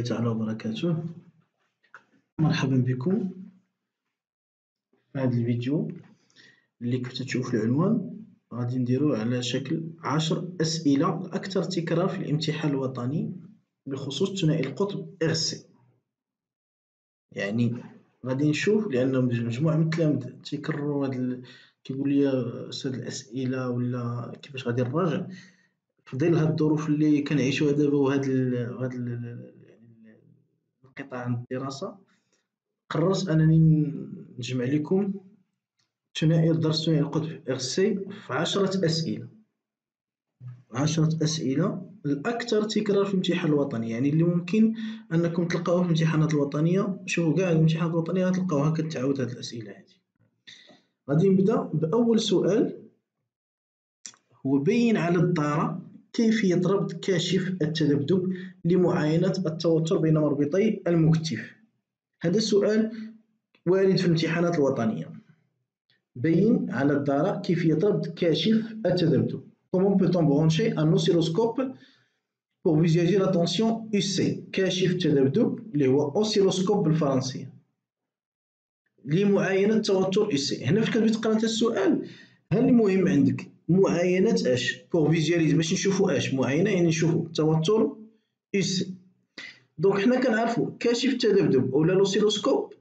الله تعالى وبركاته. مرحبا بكم في هذا الفيديو اللي كنت تشوف العنوان. غادي نديرو على شكل 10 أسئلة أكثر تكرار في الامتحان الوطني بخصوص ثنائي القطب إرسي. يعني غادي نشوف، لأن مجموعة من التلاميذ تيكرروا كيقول لي أستاذ الأسئلة ولا كيفاش غادي نراجع في ظل هاد الظروف اللي كنعيشوها دابا وهاد الانقطاع عن الدراسة. قررت أنني نجمع لكم درس ثنائي القطب إرسي في 10 أسئلة. 10 أسئلة الأكثر تكرار في الامتحان الوطني، يعني اللي ممكن أنكم تلقاوها في الامتحانات الوطنية. شوفوا كاع الامتحانات الوطنية غتلقاوها كتعاود هاد الأسئلة هادي. غادي نبدأ بأول سؤال، هو بين على الدارة كيفية ربط كاشف التذبذب لمعاينة التوتر بين مربطي المكتف. هذا السؤال وارد في الامتحانات الوطنية. بين على الدارة كيفية ربط كاشف التذبذب. Comment peut-on brancher un oscilloscope pour visualiser la tension UC؟ كاشف التذبذب اللي هو اوسيلوسكوب بالفرنسية لمعاينة توتر UC. هنا فاش كتبغي تقرا انت السؤال، هل المهم عندك معاينة اش؟ pour visualiser باش نشوفوا اش؟ معاينة يعني نشوفوا توتر UC. دونك حنا كنعرفوا كاشف التذبذب ولا الاوسيلوسكوب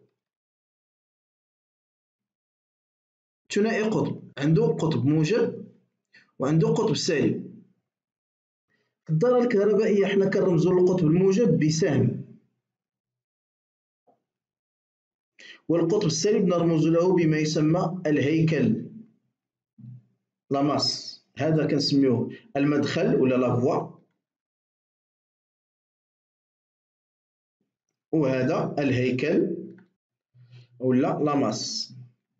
ثنائي قطب، عنده قطب موجب وعنده قطب سالب. في الدارة الكهربائية حنا كنرمزو للقطب الموجب بسهم، والقطب السالب نرمز له بما يسمى الهيكل، لاماس. هذا كنسميوه المدخل ولا لافوا، وهذا الهيكل ولا لاماس.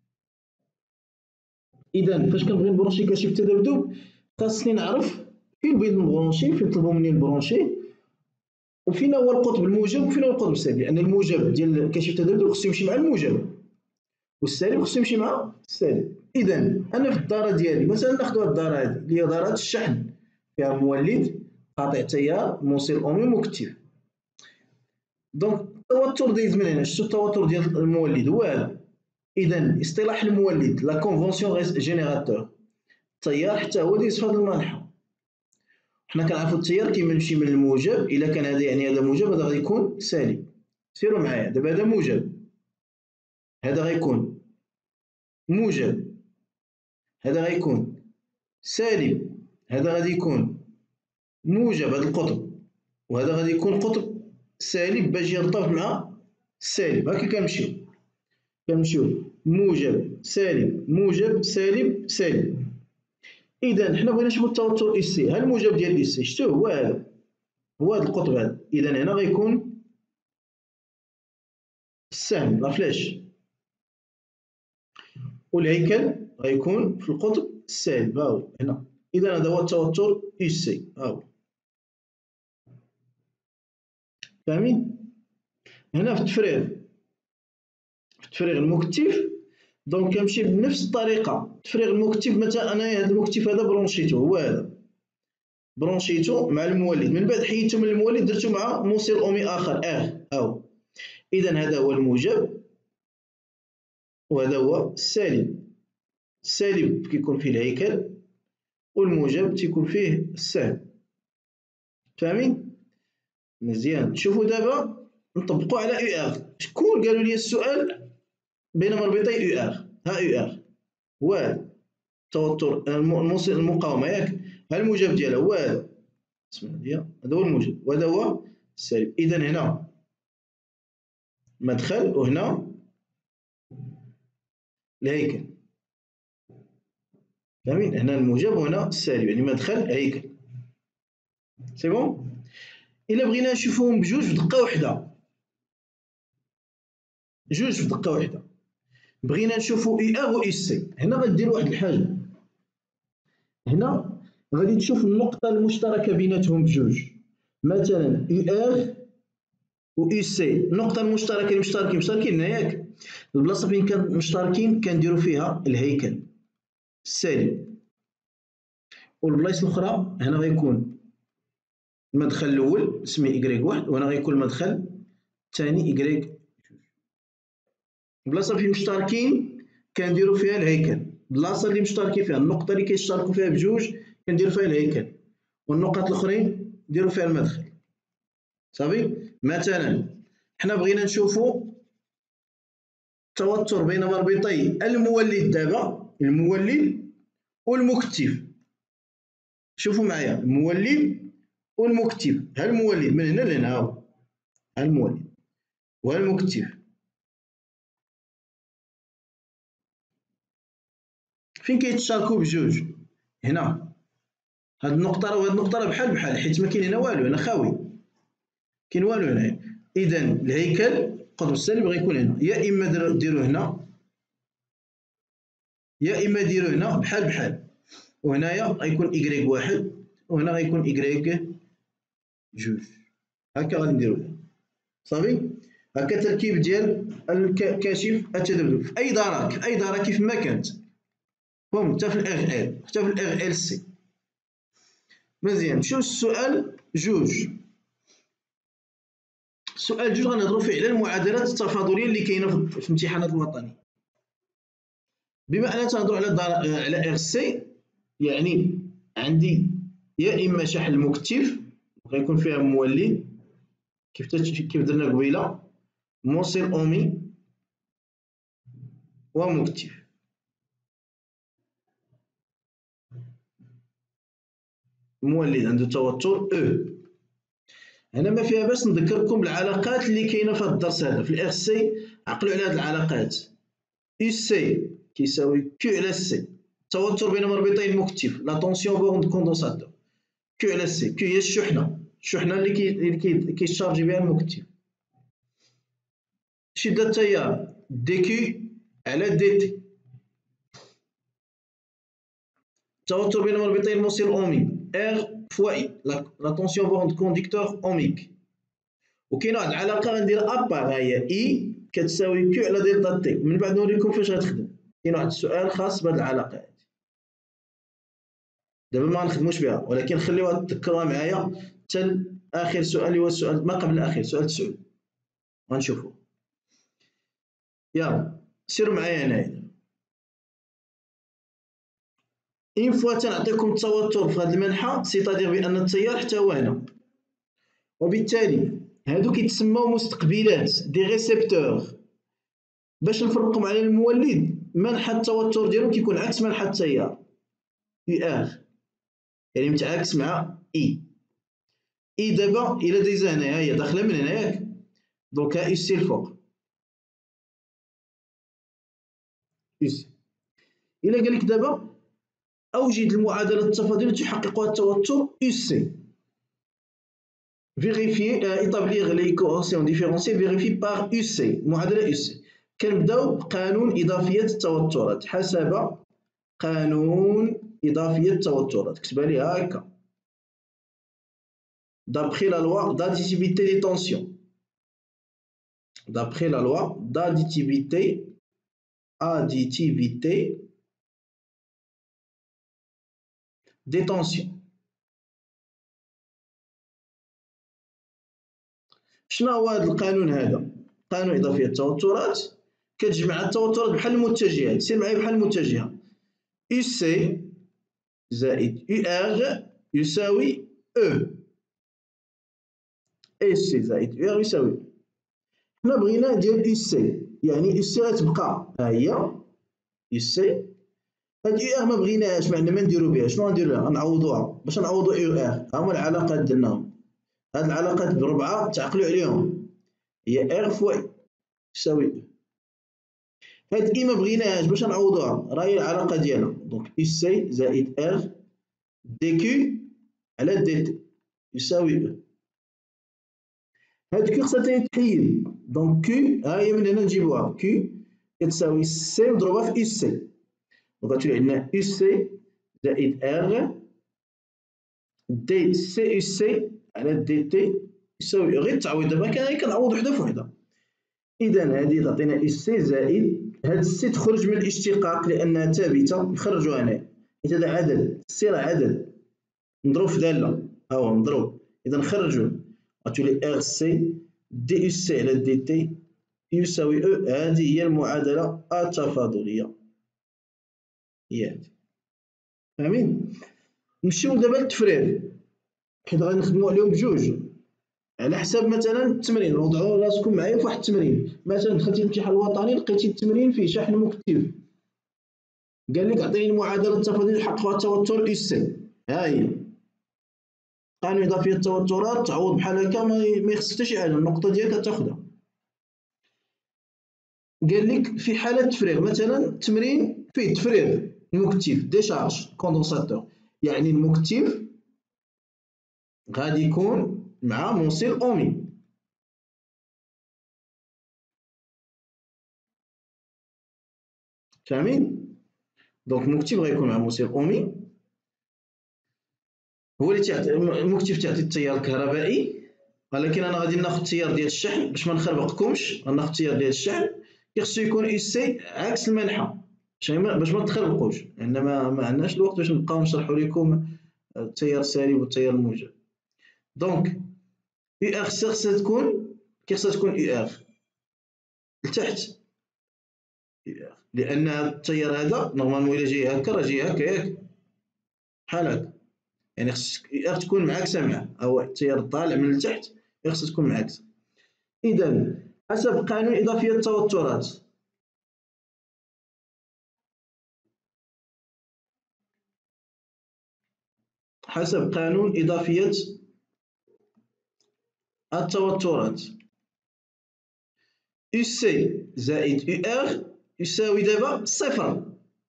إذا فاش كنبغي نبرونشي كاشف التذبذب خاصني نعرف فين بغيت نبرونشي، فين طلبوا مني نبرونشي، وفين هو القطب الموجب وفين هو القطب السالب. لأن الموجب ديال كاشف التذبذب خصو يمشي مع الموجب، والسالب خصو يمشي مع السالب. إذا أنا في الدارة ديالي مثلا ناخدو هاد الدارة هادي اللي هي دارة الشحن، فيها مولد قاطع تيار موصل أومي مكتف. دونك التوتر دايز من هنا. شتو التوتر ديال المولد؟ هو هذا. إذا اصطلاح المولد لا كونفونسيون جينيراتور، التيار حتى هو دايز في هاد المنحى. حنا كنعرفو التيار كيمشي من الموجب، إلا كان هذا يعني هذا موجب هذا غادي يكون سالب. سيروا معايا دابا، هذا موجب هذا غيكون موجب، هذا غيكون سالب، هذا غادي يكون موجب هذا القطب، وهذا غادي يكون قطب سالب باش يرتبط مع السالب. هكا كنمشيو موجب سالب موجب سالب سالب. إذا حنا بغينا نشوفو التوتر إي سي. ها الموجب ديال إي سي شتو هو؟ هذا هو هذا القطب هذا. إذا هنا غيكون السهم لا فلاش، والهيكل غيكون في القطب السالب. ها هو هنا. إذا هذا هو التوتر إي سي. ها هو فاهمين؟ هنا في التفريغ المكتف دونك كنمشي بنفس الطريقة. التفريغ المكتف مثلا أنا هذا المكتف هذا برونشيتو، هو هذا برونشيتو مع المولد، من بعد حيدتو من المولد درتو مع موصل أومي آخر ها هو. إذا هذا هو الموجب وهذا هو السالب. السالب كيكون فيه الهيكل والموجب تيكون فيه السهم. فاهمين؟ مزيان. شوفوا دابا نطبقوا على يو ار. شكون قالوا لي السؤال بين مربطي يو ار؟ ها يو ار هو هذا التوتر الموصل المقاومة ياك. ها الموجب ديالها هو هذا، هذا هو الموجب وهذا هو السالب. إذا هنا مدخل وهنا الهيكل. فاهمين؟ هنا الموجب وهنا السالب، يعني مدخل هيكل. سي بون. إلا بغينا نشوفوهم بجوج في دقة واحدة، جوج في دقة واحدة، بغينا نشوفو إي ار و إي سي، هنا غدير واحد الحاجة. هنا غادي تشوف النقطة المشتركة بيناتهم بجوج، مثلا إي ار و إي سي. النقطة المشتركة اللي مشتركين هنا ياك، البلاصة فين كان مشتركين كنديرو فيها الهيكل السالب، والبلايص الأخرى هنا غيكون المدخل الاول سميه إكغيك واحد، وهنا غيكون المدخل الثاني إكغيك. البلاصه فين مشتركين كنديرو فيها الهيكل، البلاصه اللي مشتركين فيها النقطه اللي كيشتركوا فيها بجوج كنديرو فيها الهيكل، والنقط الاخرين نديرو فيها المدخل. صافي. مثلا حنا بغينا نشوفوا التوتر بين مربطي المولد دابا، المولد والمكتف. شوفوا معايا المولد والمكتف، ها المولد من هنا لهنا، ها المولد وها المكتف فين كيتشاركوا بجوج. هنا هاد النقطة راه وهاد النقطة راه بحال بحال، حيت ما كاين هنا والو، هنا خاوي، كاين والو هنايا. إذا الهيكل القطب السالب غيكون هنا، يا إما ديرو هنا يا إما ديرو هنا بحال بحال، وهنايا غيكون إكغيك واحد وهنا غيكون إكغيك جوج. هكا غادي نديرو. صافي. هكا تركيب ديال الكاشف التذبذب في أي دارك، في أي دارة كيف ما كانت، فهم حتى في الإغ إل، حتى في الإغ إل سي. مزيان. نمشيو للسؤال جوج. السؤال جوج غنهضرو فيه على المعادلات التفاضلية اللي كاينة في الامتحانات الوطنية. بما أننا تنهضرو على إغ سي، يعني عندي يا إما شحن المكتف غيكون فيها مولد كيف درنا قبيلة، موصل أومي ومكتف. مولد عنده توتر أو. هنا ما فيها باش نذكركم بالعلاقات اللي كاينه في هذا الدرس هذا في الإغ سي. عقلوا على هذه العلاقات. يو سي كيساوي كيو على سي، التوتر بين مربطي المكتف، لا طونسيون بورن كوندونساتور. كيو على سي، كيو هي الشحنه اللي كيشارجي بها المكتف. شدة التيار دي كيو على دي تي، التوتر بين مربطي الموصل أومي R فوا I، لا طونسيون بورن كونديكتور أوميك. وكاينه واحد العلاقه غندير ابار، ها هي اي كتساوي كيو على دلتا تي. من بعد نوريكم فاش غتخدم. كاين واحد السؤال خاص بهاد العلاقه هادي، دابا ما غنخدموش بها، ولكن خليوها تذكروها معايا حتى اخر سؤال اللي هو السؤال ما قبل الاخير، سؤال 9 غنشوفوه. يلا سيروا معايا هنايا. اين فوا تنعطيكم التوتر في هاد المنحى، سيتادير بان التيار حتى هو هنا، وبالتالي هادو كيتسموا مستقبلات دي ريسبتور. باش نفرقهم على المولد، منحى التوتر ديالو كيكون عكس منحى التيار، يو ار، يعني متعاكس مع اي. اي دابا الا دايزه هنايا هي داخله من هنا ياك، دونك ها اس سي الفوق، اس. الا قال لك دابا اوجد المعادله التفاضليه التي تحققها التوتر اس سي، فيريفي ايطابليغ لي كواسيون ديفيرونسيال فيريفي باغ اس سي، معادله اس سي. كنبداو بقانون اضافيه التوترات، حسب قانون اضافيه التوترات، كتبها لي هكا، d'après la loi d'additivité des tensions. D'après la loi d'additivité des tensions. شنو هو هذا القانون هذا؟ قانون إضافية التوترات كتجمع التوترات بحال المتجهات. سير معايا بحال المتجهة. يو سي زائد يو ار يساوي او. اس سي زائد يو ار يساوي. حنا بغينا ديال يو سي، يعني يو سي غتبقى ها هي يو سي. هاد يو ار ما بغيناهاش، ما عندنا ما نديرو بها. شنو غندير لها؟ غنعوضوها. باش نعوضو يو ار ها هما العلاقات درناهم. هاد العلاقات بربعة تعقلوا عليهم، هي ار فوا اي يساوي او. هاد اي ما بغيناهاش، باش نعوضوها راهي العلاقة ديالها، دونك يو سي زائد ار دي كيو على دي تي يساوي او. هاد كيو خصها تيتحيد، دونك كيو ها هي من هنا نجيبوها، كيو كتساوي سي مضروبة في يو سي، غتولي عندنا يو سي زائد ار دي سي يو سي على دي تي يساوي غير التعويض. دابا كنعوض وحده فوحده. اذا هذه تعطينا يو سي زائد هاد السي تخرج من الاشتقاق لانها ثابته، نخرجوها هنايا حيت هذا عدد، السي راه عدد، نضرب في داله ها هو مضروب إذا نخرجوا غتولي ار سي دي اس سي على دي تي يساوي او. هذه هي المعادلة التفاضلية، هي هذه. فاهمين؟ نمشيو دابا للتفريغ، حيت غادي نخدمو عليهم بجوج على حساب مثلا التمرين. وضعوا راسكم معايا في واحد التمرين، مثلا دخلتي الامتحان الوطني لقيتي التمرين فيه شحن مكتف، قال لك اعطيني المعادله التفاضليه يحققها التوتر اس سي. ها هي قانون اضافيه التوترات، تعوض بحال هكا ما يخصك حتى شي حاجه، النقطه ديالك تاخذها. قال لك في حاله تفريغ، مثلا التمرين فيه تفريغ مكتف ديشارج كوندونساتور، يعني المكتف غادي يكون مع موصل اومي. فاهمين؟ دونك المكتف غيكون مع موصل اومي، هو اللي تعطي المكتف، تعطي التيار الكهربائي. ولكن انا غادي ناخذ التيار ديال الشحن باش ما نخربقكمش، غناخذ التيار ديال الشحن خصو يكون اس سي عكس المنحى باش ما تخربقوش، لان ما عندناش الوقت باش نبقاو نشرحوا لكم التيار السالب والتيار الموجب. دونك اي ار خصها تكون اي ار لتحت، لان التيار هذا نورمالمون الا جاي هكا راه جاي هكا ياك، بحال هكا، يعني خصك اي ار تكون معاكسه معاه، او التيار طالع من التحت خصها تكون معاكسه. اذا حسب قانون اضافيه التوترات، حسب قانون اضافيه التوترات، يو سي زائد يو ار يساوي دابا صفر.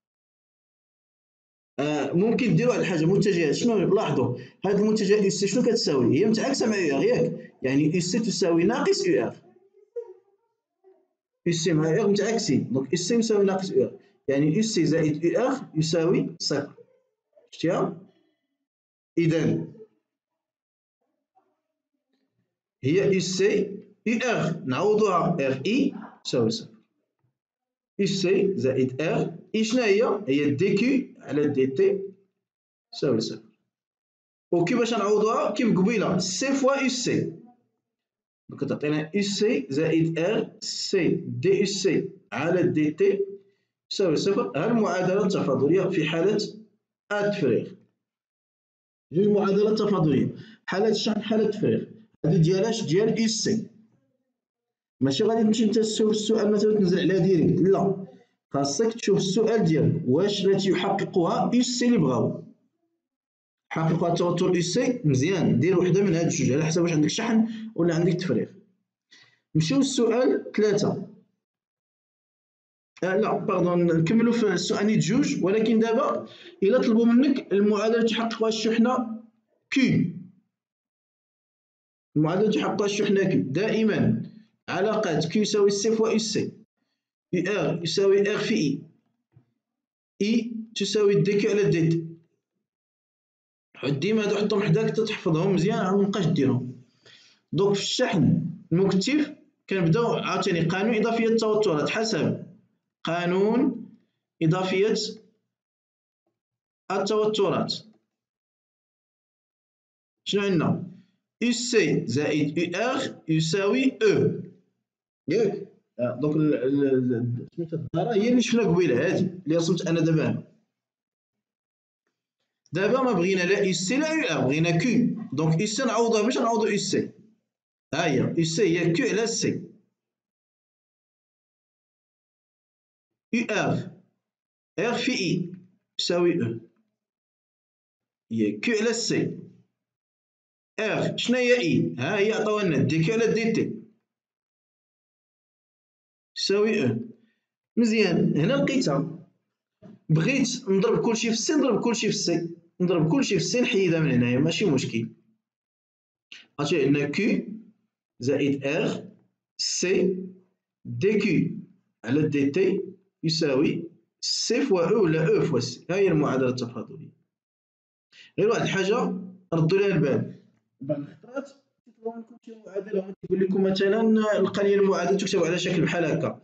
ممكن ديروا على حاجه متجهات. شنو لاحظوا هذه المتجهات يو سي شنو كتساوي؟ هي متعاكسه مع يو ار ياك، يعني يو سي تساوي ناقص يو ار، يو سي مع يو ار متعاكسين، دونك يو سي يساوي ناقص يو ار، يعني يو سي زائد يو ار يساوي صفر. شفتيها؟ اذا هي يو سي يو ار نعوضوها ار اي تساوي صفر. يو سي زائد ار اي شنو هي دي كيو على دي تي تساوي صفر. وكيفاش نعوضوها؟ كيف قبيله سي فوا يو سي، دونك تعطينا يو سي زائد ار سي دي يو سي على دي تي تساوي صفر. ها المعادله التفاضليه في حاله التفريغ. جوج معادلات تفاضليه، حاله الشحن حاله التفريغ. هذه ديالاش ديال يو سي، ماشي غادي تمشي انت تشوف السؤال مثلا تنزل عليها ديريكت، لا، خاصك تشوف السؤال ديالك واش التي يحققها يو سي اللي بغاو حققوا التوتر يو سي. مزيان دير وحده من هاد الجوج على حسب واش عندك شحن ولا عندك تفريغ. نمشيو للسؤال 3. لا باردون، نكملوا في السؤال نيت جوج، ولكن دابا الا طلبوا منك المعادله التي تحققها الشحنه كي، المعادله التي تحققها الشحنه كي دائما علاقات كي يساوي سي فوا اس سي، اي ار يساوي ار في اي، اي تساوي دي كي على دي تي. ديما هادو حطهم حداك تحفظهم مزيان، ما نبقاش ديرهم. دونك في الشحن المكتف كنبداو عاوتاني قانون اضافيه التوترات، حسب قانون اضافيه التوترات شنو عندنا؟ يو سي زائد يو ار يساوي او، ياك؟ دونك سميتها الدارة هي اللي شفنا قبيله، هذه اللي رسمت انا دابا. دابا ما بغينا لا يو سي لا يو ار، بغينا كيو، دونك يو سي نعوضوها باش نعوضو يو سي. ها هي يو سي هي كيو على سي، يو ار ار في اي يساوي او، هي كيو على سي. ار شنو هي اي؟ ها هي عطاوها لنا دي كيو على دي تي تساوي او. مزيان هنا لقيتها، بغيت نضرب كلشي في السي نضرب كلشي في السي، نضرب كلشي في السي نحيدها من هنايا ماشي مشكل. غتولي عندنا كيو زائد ار سي دي كيو على دي تي يساوي سي فوا او ولا او فوا سي. ها هي المعادله التفاضليه. غير واحد الحاجه ردوا لها البال، بعض الخطرات يطلبوا منكم شي معادله، يقول لكم مثلا لقى لي المعادله تكتب على شكل بحال هكا،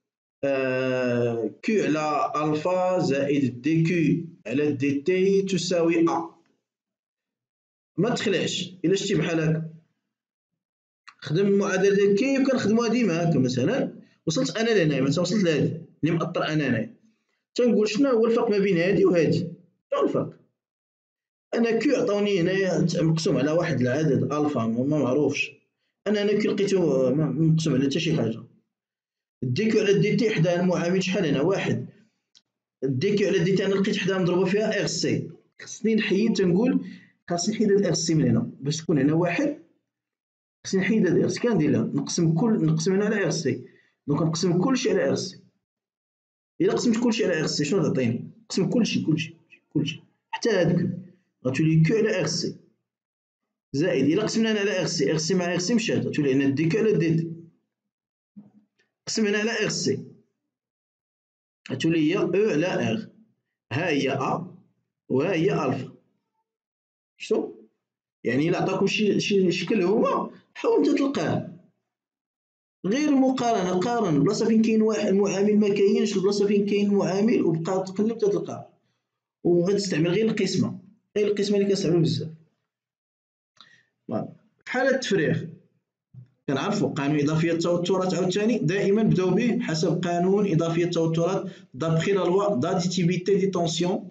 كيو على الفا زائد دي كيو على دي تي تساوي ا. ما تخلعش. الا شتي بحال هكا خدم المعادله ديال كيف كنخدموها ديما هكا. مثلا وصلت انا لهنايا، مثلا وصلت لهادي اللي مأطر انا هنايا، تنقول شنو هو الفرق ما بين هادي وهادي؟ شنو الفرق؟ انا كيو عطاوني هنايا مقسوم على واحد العدد الفا ما معروفش، انا هنا كي لقيتو مقسوم على حتى شي حاجه. دي كيو على دي تي حدا المعامل شحال هنا واحد، دي كيو على دي تي انا لقيت حدا مضروبه فيها ار سي، خصني نحيد، تنقول خاصني نحيد هاد ار سي من هنا باش تكون هنا واحد، خصني نحيد هاد ار سي. كندير لها نقسم هنا على ار سي، دونك نقسم كلشي على ار سي. الا قسمت كلشي على ار سي شنو تعطيني؟ قسم كلشي حتى هادوك غتولي كيو على ار سي زائد الا قسمنا هنا على ار سي، ار سي مع ار سي مشات، غتولي هنا دي كيو على دي تي، قسم هنا على ار سي غتولي هي او على ار، ها هي ا وها هي الفا. شفتوا؟ يعني الا عطاكم شي شكل هما حاول انت تلقاه، غير مقارنه، قارن البلاصه فين كاين واحد المعامل ما كاينش، البلاصه فين كاين المعامل، وبقى تقلب تلقاه. وغتستعمل غير القسمه، غير القسمه اللي كنستعملو بزاف. بحال هاد التفريغ كنعرفوا قانون اضافيه التوترات عاوتاني دائما بداو به حسب قانون اضافيه التوترات دابخي لا لوا داديتيفيتي دي طونسيون.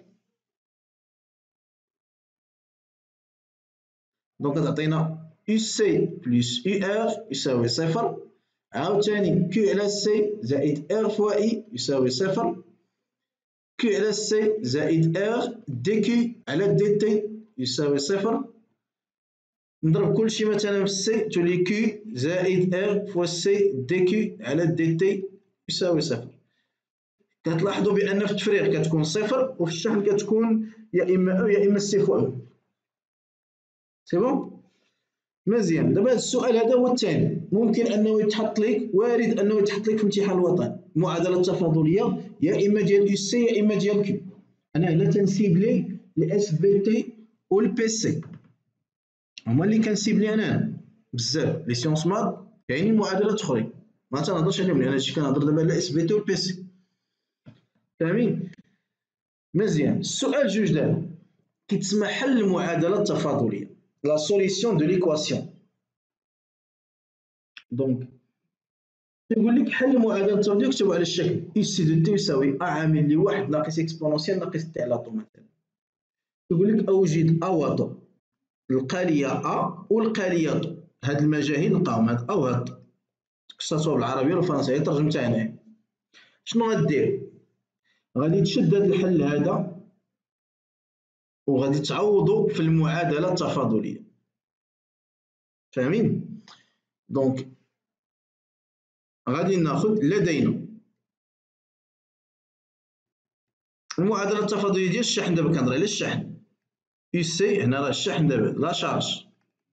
دونك تعطينا يو سي بلس يو ار يساوي صفر، عاوتاني كيو على سي زائد ار فوا اي يساوي صفر، كيو على سي زائد ار دي كيو على دي تي يساوي صفر. نضرب كلشي مثلا في سي تولي كيو زائد ار فوا سي دي كيو على دي تي يساوي صفر. كتلاحظوا بان في التفريغ كتكون صفر وفي الشحن كتكون يا اما او يا اما سي فوا او. سي بون مزيان. دابا هذا السؤال هذا هو الثاني، ممكن انه يتحط لك، وارد انه يتحط لك في امتحان الوطني، المعادله التفاضليه يا اما ديال يو سي يا اما ديال كيو. انا هنا تنسيبلي الاس بي تي والبي سي، هما اللي كنسيبلي انا بزاف. لي سيونس مات كاينين معادلات اخرين ما تنهضرش عليهم لان هادشي كنهضر دابا على اس بي تي والبي سي. فاهمين؟ مزيان. السؤال جوج دابا كيتسمى حل المعادله التفاضليه، لا سوليسيون دو ليكواسيون. دونك يقول لك حل المعادله التفاضليه اكتبوا على الشكل اس دو تي يساوي ا عامل لواحد ناقص اكسبونونسيال ناقص تي على طو. مثلا يقول لك اوجد ا وطو، القاليه ا والقاليه طو، هاد المجاهيل نلقاهم هاد ا وهاد طو، كتبتوها بالعربيه ولا بالفرنسيه ترجمتها هنايا. شنو غدير؟ غادي تشد هاد الحل هذا وغادي تعوضو في المعادله التفاضليه. فاهمين؟ دونك غادي ناخذ لدينا المعادله التفاضليه ديال الشحن. دابا كنهضر على الشحن يو سي، هنا راه الشحن دابا لا شارج،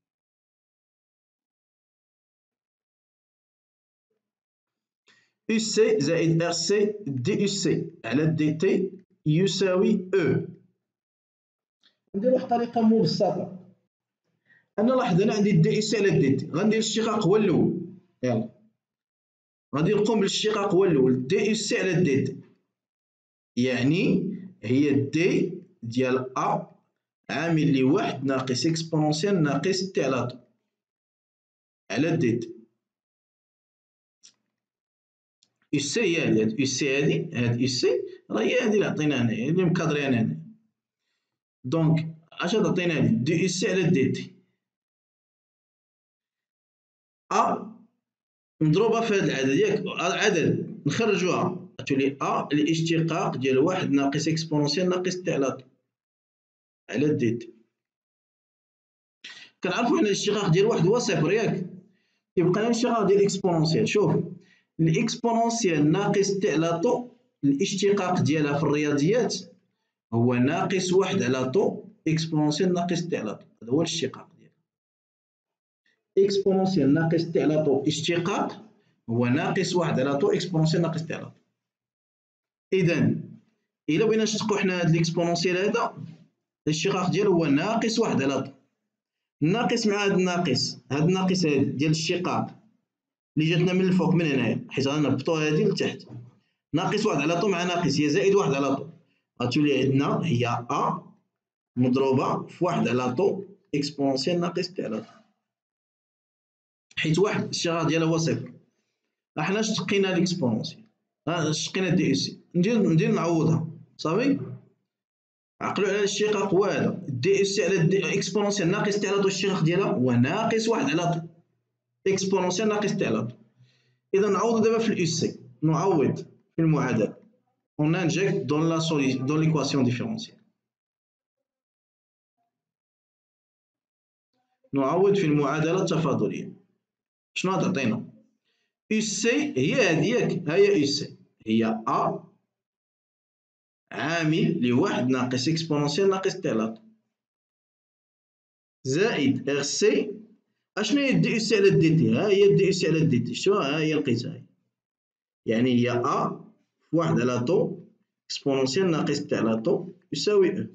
يو سي زائد ار سي دي يو سي على دي تي يساوي او. ندير واحد الطريقه مبسطه، انا لاحظ انا عندي دي يو سي على دي تي، غندير الاشتقاق هو الاول. يلا غادي نقوم بالاشتقاق هو الاول، دي يو سي على دي تي يعني هي دي ديال ا عامل لواحد ناقص اكسبونونسيال ناقص تي على طو على دي تي. يو سي هي هادي، يو سي هادي يو سي راه هي هادي اللي عطينا هنايا اللي مكادرين هنا. دونك اش تعطينا هادي دي يو سي على دي تي ا مضروبه في هاد العدد ياك، العدد نخرجوها تولي ا الاشتقاق ديال واحد ناقص اكسبونونسيال ناقص تي على طو على دي تي. كنعرفو حنا الاشتقاق ديال واحد هو صفر ياك، يبقى لنا الاشتقاق ديال الاكسبونونسيال. شوف الاكسبونونسيال ناقص تي على طو الاشتقاق ديالها في الرياضيات هو ناقص واحد على طو اكسبونونسيال ناقص تي على طو، هذا هو الاشتقاق ديالها. اكسبونونسيال ناقص تي على طو اشتقاق هو ناقص واحد على طو اكسبونونسيال ناقص تي على طو. اذا الا بغينا نشتقو حنا هاد الاكسبونونسيال هذا الاشتقاق ديالو هو ناقص واحد على طو، الناقص مع هاد الناقص، هاد الناقص هادي ديال الاشتقاق اللي جاتنا من الفوق من هنايا حيت غنهبطوها هادي لتحت، ناقص واحد على طو مع ناقص هي زائد واحد على طو، غتولي عندنا هي ا مضروبه في واحد على طو اكسبونونسيال ناقص تي على طو، حيت واحد الصيغه ديالها هو صفر. حنا شقينا ليكسبونونسيال، شقينا دي اس سي، ندير نعوضها صافي. عقلوا على الاشتقاق هو هذا، دي اس سي على دي اكسبونونسيال ناقص تي على طو، الاشتقاق ديالها هو ناقص واحد على طو اكسبونونسيال ناقص تي على طو. اذا نعوض دابا في الاس سي، نعوض في المعادله، on injecte dans l'équation différentielle. نعوض في المعادله التفاضليه. شنو غتعطينا؟ اس سي هي هذه ياك، ها هي اس سي هي ا عامل لواحد ناقص اكسبونونسيال ناقص تي على طو زائد ار سي. اشنو هي دي اس سي على دي تي؟ ها هي دي اس سي على دي تي، شتوها ها هي لقيتها، يعني هي ا في واحد على طو اكسبونونسيال ناقص تي على طو يساوي او.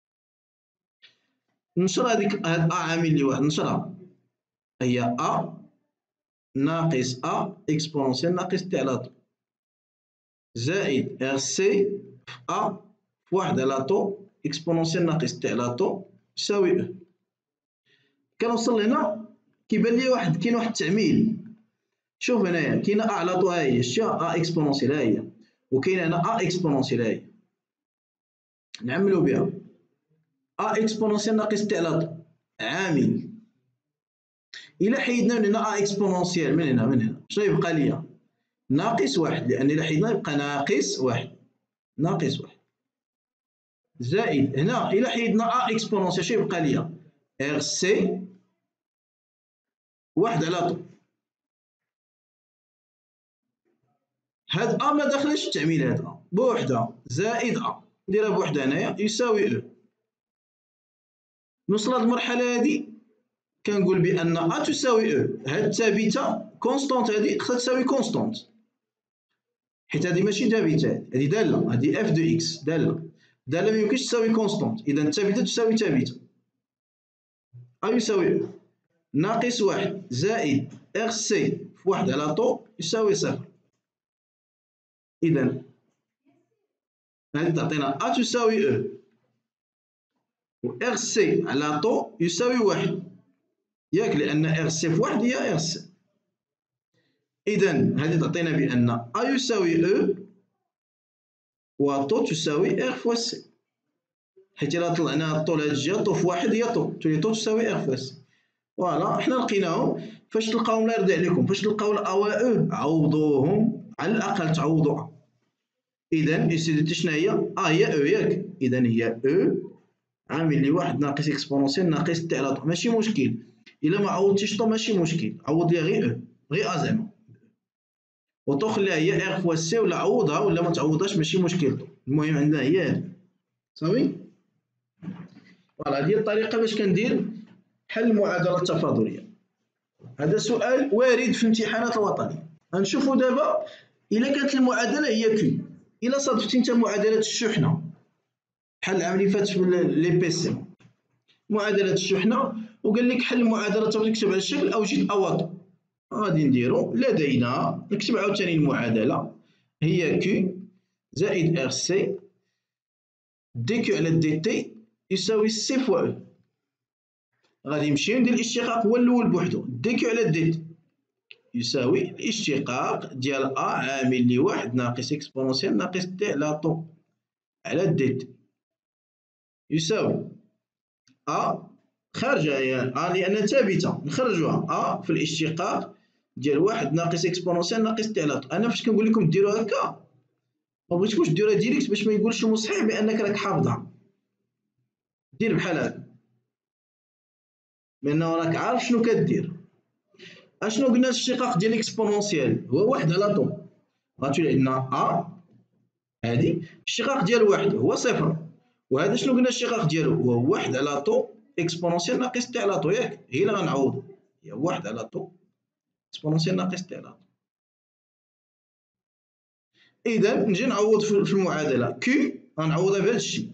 نشر هذيك هاد ا عامل لواحد، نشرها هي ا ناقص ا اكسبونونسيال ناقص تي على طو زائد ار سي في ا في واحد على طو اكسبونونسيال ناقص تي على طو يساوي او. كنوصل لهنا كيبان لي كاين واحد التعميل. شوف هنايا كاينه ا على طو، ها هي شتيها ا اكسبونونسيال ها هي، وكاين هنا ا اكسبونونسيال ها هي، نعملو بها ا اكسبونونسيال ناقص تي على طو عامل. إلا حيدنا من هنا ا اكسبونونسيال من هنا شنو يبقى ليا؟ ناقص واحد، لأن إلا حيدنا يبقى ناقص واحد، ناقص واحد زائد هنا إلا حيدنا ا اكسبونونسيال شنو يبقى ليا؟ ار سي واحد على طو. هاد ا ما داخلاش في التعميل، هاد ا بوحدها زائد ا نديرها بوحدها هنايا يساوي او. نوصل لهاد المرحلة هادي كنقول بأن ا تساوي او، هاد الثابتة كونستونت هادي خصها تساوي كونستونت، حيت هادي ماشي ثابتة، هادي دالة، هادي اف دو اكس دالة ميمكنش تساوي كونستونت، إذا الثابتة تساوي ثابتة. ا يساوي او ناقص واحد زائد ار سي في واحد على طو يساوي صفر. إذا هادي تعطينا ا تساوي او و ار سي على طو يساوي واحد، ياك، لأن ار سي في واحد هي ار سي. إذا هادي تعطينا بأن ا يساوي او و طو تساوي ار فوا سي، حيت إلا طلعنا طو لهاد الجهة، طو في واحد هي طو، تولي طو تساوي ار فوا سي. فوالا حنا لقيناهم. فاش تلقاوهم لا يرضي عليكم، فاش تلقاو الأ و أو عوضوهم، على الأقل تعوضوا أ. إذا إسيديتي شنو هي؟ هي أو ياك، إذا هي أو عامل لواحد ناقص إكسبونونسيال ناقص تي على طو، ماشي مشكل. إلا ما عوضتيش طو ماشي مشكل، عوض ليها غير أو، غير أ زعما، و طو خليها هي ار فوا سي، ولا عوضها ولا ما تعوضهاش ماشي مشكل طو، المهم عندنا هي هادي صافي. فوالا هادي هي الطريقة باش كندير حل المعادلة التفاضلية. هذا سؤال وارد في الامتحانات الوطنية. غنشوفوا دابا إلا كانت المعادلة هي كيو، إلا صادفتي أنت معادلة الشحنة بحال العام اللي فات في لي بي سي، معادلة الشحنة وقال لك حل المعادلة التفاضلية، اكتب على الشكل أوجد أواطو. غادي نديرو لدينا، نكتب عاوتاني المعادلة هي كيو زائد ار سي دي كيو على دي تي يساوي سي فوا او. غادي نمشيو ندير الاشتقاق هو الأول بوحدو، دي كيو على دي تي يساوي الاشتقاق ديال ا عامل لواحد ناقص اكسبونونسيال ناقص تي على طو على دي تي يساوي ا خارجة هي ا لأنها ثابتة، نخرجوها ا في الاشتقاق ديال واحد ناقص اكسبونونسيال ناقص تي على طو. أنا فاش كنقول لكم ديروا هكا ما بغيتكمش ديروها ديريكت باش ما يقولش المصحح بأنك راك حافظها، دير بحال هكا بأنه راك عارف شنو كدير. اشنو قلنا الاشتقاق ديال الاكسبونونسيال هو واحد على طو، غتولي عندنا ا هادي الاشتقاق ديال واحد هو صفر، وهذا شنو قلنا الاشتقاق ديالو هو واحد على طو اكسبونونسيال ناقص تي على طو، ياك هي اللي غنعوضو، هي واحد على طو اكسبونونسيال ناقص تي على طو. إذا نجي نعوض في المعادلة كي، غنعوضها بهذا الشيء،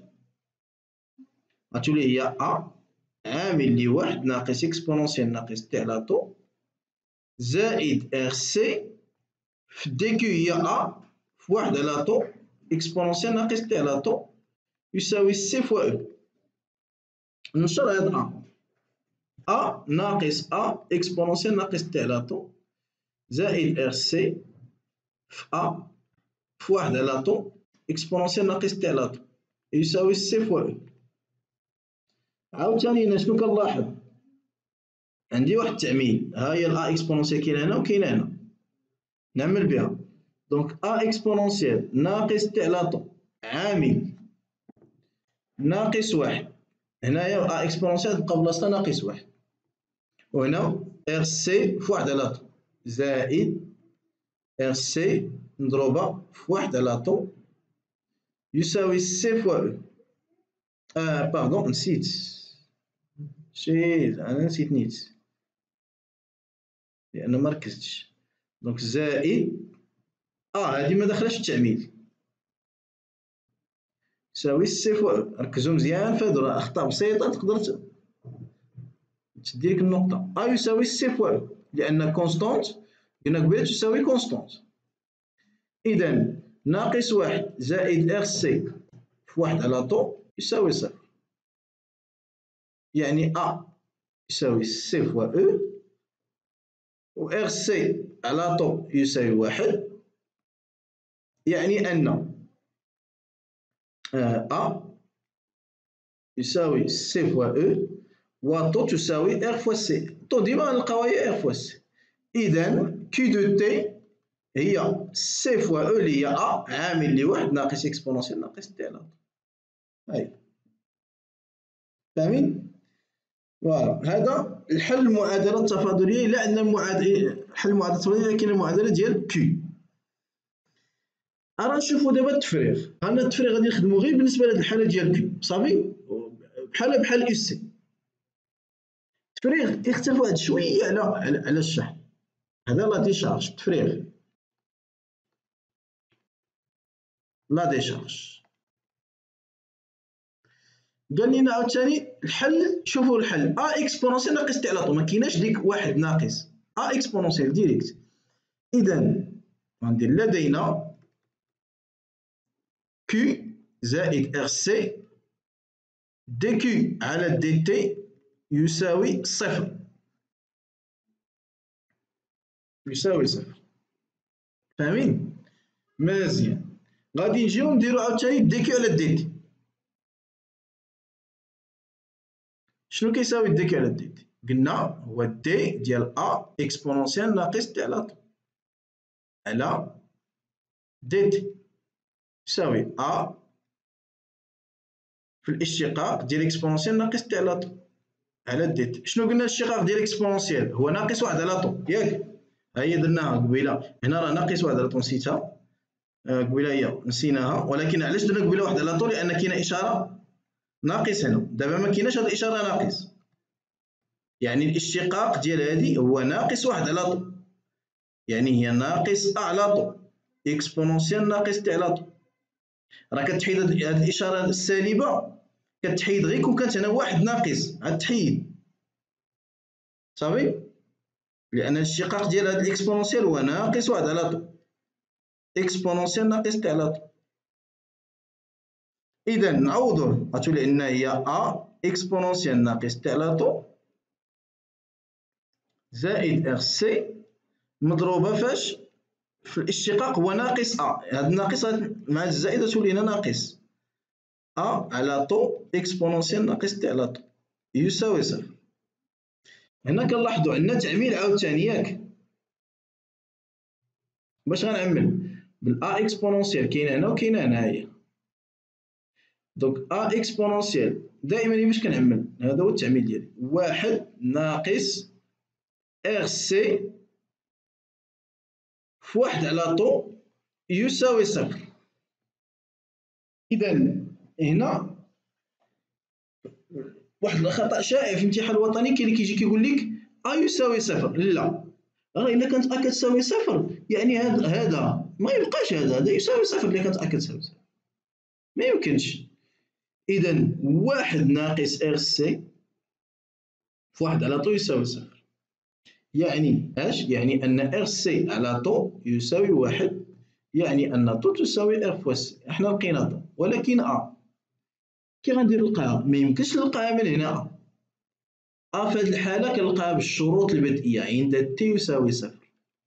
غتولي هي ا عامل لواحد ناقص اكسبونونسيال ناقص تي على طو زائد ار سي في دي كيو هي ا في واحد على طو اكسبونونسيال ناقص تي على طو يساوي سي فوا او. نشر هاد ا أ ناقص أ إكسبونونسيال ناقص تي على طو زائد ار سي في أ في واحد على طو إكسبونونسيال ناقص تي على طو يساوي سي فوا أو. عاوتاني هنا شنو كنلاحظ؟ عندي واحد التعميل، ها هي الأ إكسبونونسيال كاينة هنا وكاينة هنا، نعمل بها دونك أ إكسبونونسيال ناقص تي على طو عامل ناقص واحد، هنايا أ إكسبونونسيال تبقى بلاصتها ناقص واحد، وهنا ار سي في واحد على طو زائد ار سي مضروبة في واحد على طو يساوي سي فوا او. باردون نسيت، أنا نسيت نيت لأن مركزتش، دونك زائد هادي مداخلاش التعميل يساوي سي فوا او. ركزو مزيان في هادو راه أخطاء بسيطة تقدر تديلك النقطة. يساوي سي فوا او لأن كونستونت قلنا قبيله تساوي كونستونت، إذا ناقص واحد زائد ار سي في واحد على طو يساوي صفر، يعني أ يساوي سي فوا او و ار سي على طو يساوي واحد، يعني أن أ يساوي سي فوا او و طو تساوي ار فوا سي. طو ديما غنلقاوها هي ار فوا سي، إذا كي دو تي هي سي فوا او اللي هي أ عامل لواحد ناقص إكسبونونسيال ناقص تي على طو. هاي فاهمين؟ فوالا هذا الحل المعادلة التفاضلية، لا أن حل المعادلة التفاضلية لكن المعادلة ديال كيو. راه نشوفو دابا التفريغ، أنا التفريغ غادي نخدمو غير بالنسبة لهاد الحالة ديال كيو صافي، بحال أس سي. التفريغ كيختلف واحد شوية على الشحن، هذا لا ديشارج التفريغ لا ديشارج. قال لنا عاوتاني الحل، شوفوا الحل أ إكسبونونسيال ناقص تي على طو، ما كايناش ديك واحد ناقص أ إكسبونونسيال ديريكت. إذا غندير لدينا كيو زائد ار سي دي كيو على دي تي يساوي صفر، يساوي صفر. فاهمين؟ مزيان. غادي نجيو نديرو عاوتاني دي كيو على دي تي. شنو كيساوي دي كيو على دي تي؟ قلنا هو دي ديال أ إكسبونونسيال ناقص تي على طو على دي تي يساوي أ في الاشتقاق ديال إكسبونونسيال ناقص تي على طو على دي تي. شنو قلنا الاشتقاق ديال إكسبونونسيال هو ناقص واحد على طو ياك؟ ها هي درناها قبيله، هنا راه ناقص واحد على طو نسيتها قبيله، هي نسيناها، ولكن علاش درنا قبيله واحد على طو؟ لأن كاينه إشارة ناقص هنا، دابا ما كايناش هاد الإشارة ناقص، يعني الاشتقاق ديال هادي هو ناقص واحد على طو، يعني هي ناقص أ على طو إكسبونونسيال ناقص تي على طو. راه كتحيد هاد الإشارة السالبة، كتحيد غير كون كانت هنا واحد ناقص عاد تحيد صافي، لأن الاشتقاق ديال هاد الإكسبونونسيال هو ناقص واحد على طو إكسبونونسيال ناقص تي على طو. إذا نعوضو غتولي عندنا هي أ إكسبونونسيال ناقص تي على طو زائد ار سي مضروبة فاش؟ في الاشتقاق هو ناقص أ، هاد الناقص مع الزائد تولي هنا ناقص أ على طو إكسبونونسيال ناقص تي على طو يساوي صفر. هنا كنلاحظو عندنا تعميل عاوتاني ياك، باش غنعمل بالأ إكسبونونسيال كاينة هنا وكاينة هنايا، دونك أ إكسبونونسيال دائما باش كنعمل، هذا هو التعميل ديالي، واحد ناقص ار سي في واحد على طو يساوي صفر. إذا هنا واحد الخطأ شائع في الامتحان الوطني، كاين اللي كيجي كيقول لك أ يساوي صفر، لا، راه إلا كانت أ كتساوي صفر يعني هذا ما يبقاش، هذا يساوي صفر إلا كانت أ كتساوي صفر، ما يمكنش. إذا واحد ناقص ار سي في واحد على طو يساوي صفر، يعني اش؟ يعني أن ار سي على طو يساوي واحد، يعني أن طو تساوي ار فوا سي. احنا لقينا طو ولكن أ كي غندير نلقاها؟ ما يمكنش نلقاها من هنا، في هذه الحالة كنلقاها بالشروط البدئية عند t يساوي صفر.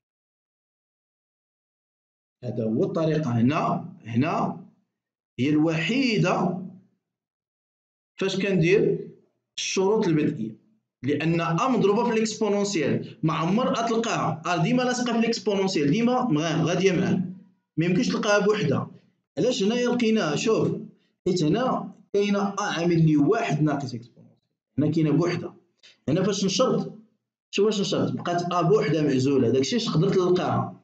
هذا هو الطريقة. هنا هي الوحيدة فاش كندير الشروط البدئية، لأن مضروبة في الإكسبونونسيال ما عمر تلقاها ديما لاصقة في الإكسبونونسيال، ديما غادية معاه، ما يمكنش تلقاها بوحدها. علاش هنايا لقيناها؟ شوف، حيت هنا كاينة عامل لي واحد ناقص إكسبونونسيال، هنا كاينة بوحدها. هنا فاش نشرط، شوف واش نشرط، بقات بوحدها معزولة، داكشي اش قدرت نلقاها.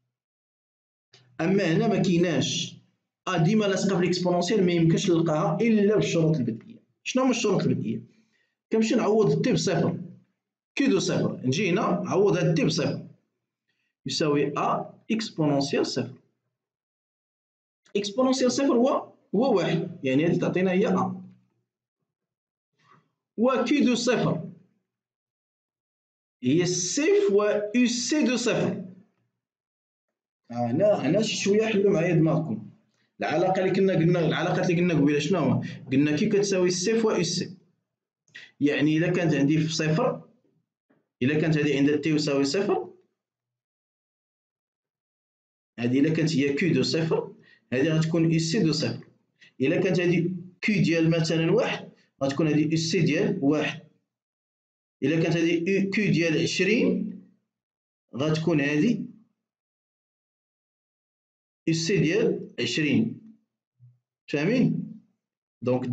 أما هنا ما كايناش، ديما لاصقة في الإكسبونونسيال، ما يمكنش نلقاها إلا بالشروط البدئية. شنو هما الشروط البدئية؟ كنمشي نعوض تي بصفر، كي دو صفر، نجي هنا نعوض هاد تي بصفر يساوي إكسبونونسيال صفر. إكسبونونسيال صفر هو واحد، يعني هادي تعطينا هي و كي دو صفر هي سي فوا أو سي دو صفر. هنا شوية حلوا معايا دماغكم. العلاقة اللي قلنا قبيله شنو هما؟ قلنا كي كتساوي سي فوا أو سي، يعني إلا كانت عندي في صفر، إلا كانت هذه عند تي يساوي صفر، هذه إلا كانت هي كيو دو صفر، هذه غتكون اس سي دو صفر. إلا كانت هذه كيو ديال مثلا واحد، غتكون هذه اس سي ديال واحد. إلا كانت هذه كيو ديال 20، غتكون هذه اس سي ديال 20. فاهمين؟ دونك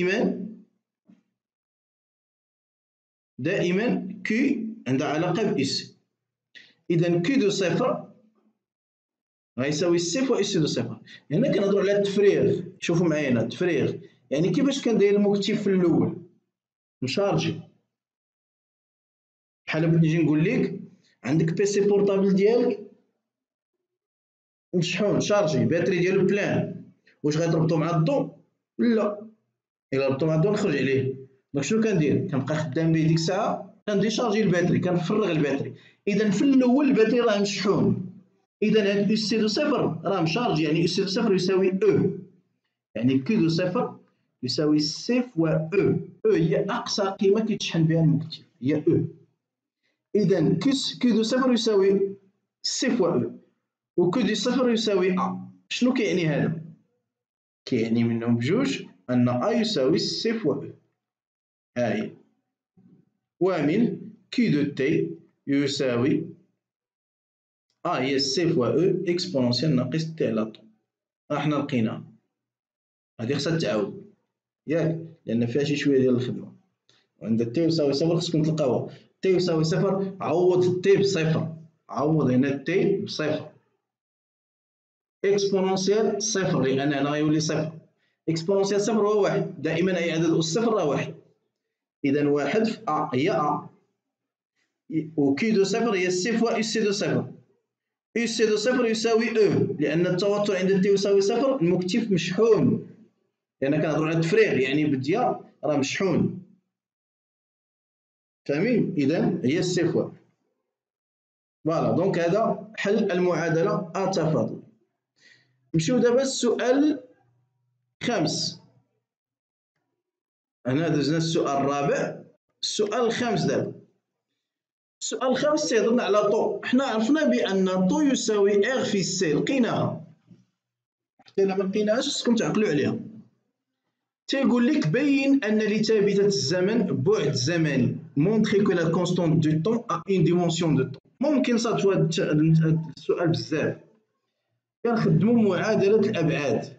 دائما كيو عندها علاقة بإس. إذا كيو دو صفر غيساوي سي فوا اس سي دو صفر. هنا كنهضروا على التفريغ. شوفوا معايا هنا التفريغ، يعني كيفاش كندير المكتب في الأول؟ نشارجي، بحال بغيت نجي نقول لك عندك بيسي بورطابل ديالك مشحون شارجي، باتري ديالو بلان، واش غتربطو مع الضو؟ لا، إلا ربطو مع الضو نخرج عليه. دونك شنو كندير؟ كنبقى خدام به ديك الساعة، كنديشارجي الباتري، كنفرغ الباتري. إذا في الأول الباتري راه مشحون. إذا هاد اس سي دو صفر راه مشارجي، يعني اس سي دو صفر يساوي او، يعني كيو دو صفر يساوي سي فوا او. او هي أقصى قيمة كيتشحن بها المكتب، هي او. إذا كيو دو صفر يساوي سي فوا او، وكو دو صفر يساوي شنو كيعني هذا؟ كيعني منهم بجوج أن يساوي سي فوا او. هاهي ومن كي دو تي يساوي هي سي فوا او اكسبونونسيال ناقص تي على طو. حنا لقيناها، هادي خصها تعاود ياك، لأن فيها شي شوية ديال الخدمة. عند تي يساوي صفر خصكم تلقاوها. تي يساوي صفر، عوض تي بصفر، عوض هنا تي بصفر. اكسبونونسيال صفر، لأن هنا غيولي صفر. اكسبونونسيال صفر هو واحد، دائما أي عدد أس صفر راه واحد. إذا واحد في هي وكي دو صفر هي سي فوا اس سي دو صفر. اس سي دو صفر يساوي او، لأن التوتر عند تي يساوي صفر، المكتف مشحون، لأن كنهضرو على التفريغ، يعني بديا راه مشحون. فاهمين؟ إذا هي سي فوا. فوالا، دونك هذا حل المعادلة التفاضلية. نمشيو دابا السؤال الخامس. هنا دزنا السؤال الرابع، السؤال الخامس دابا. السؤال الخامس تيهضرنا على طو. حنا عرفنا بأن طو يساوي ار في سي، لقيناها. حتى إلا ما لقيناهاش خصكم تعقلوا عليها. تيقول لك بين أن لثابتة الزمن بعد زمني montrer que la constante du temps a une dimension de temps. ممكن صادفوا هذا السؤال بزاف. كنخدموا معادلة الأبعاد.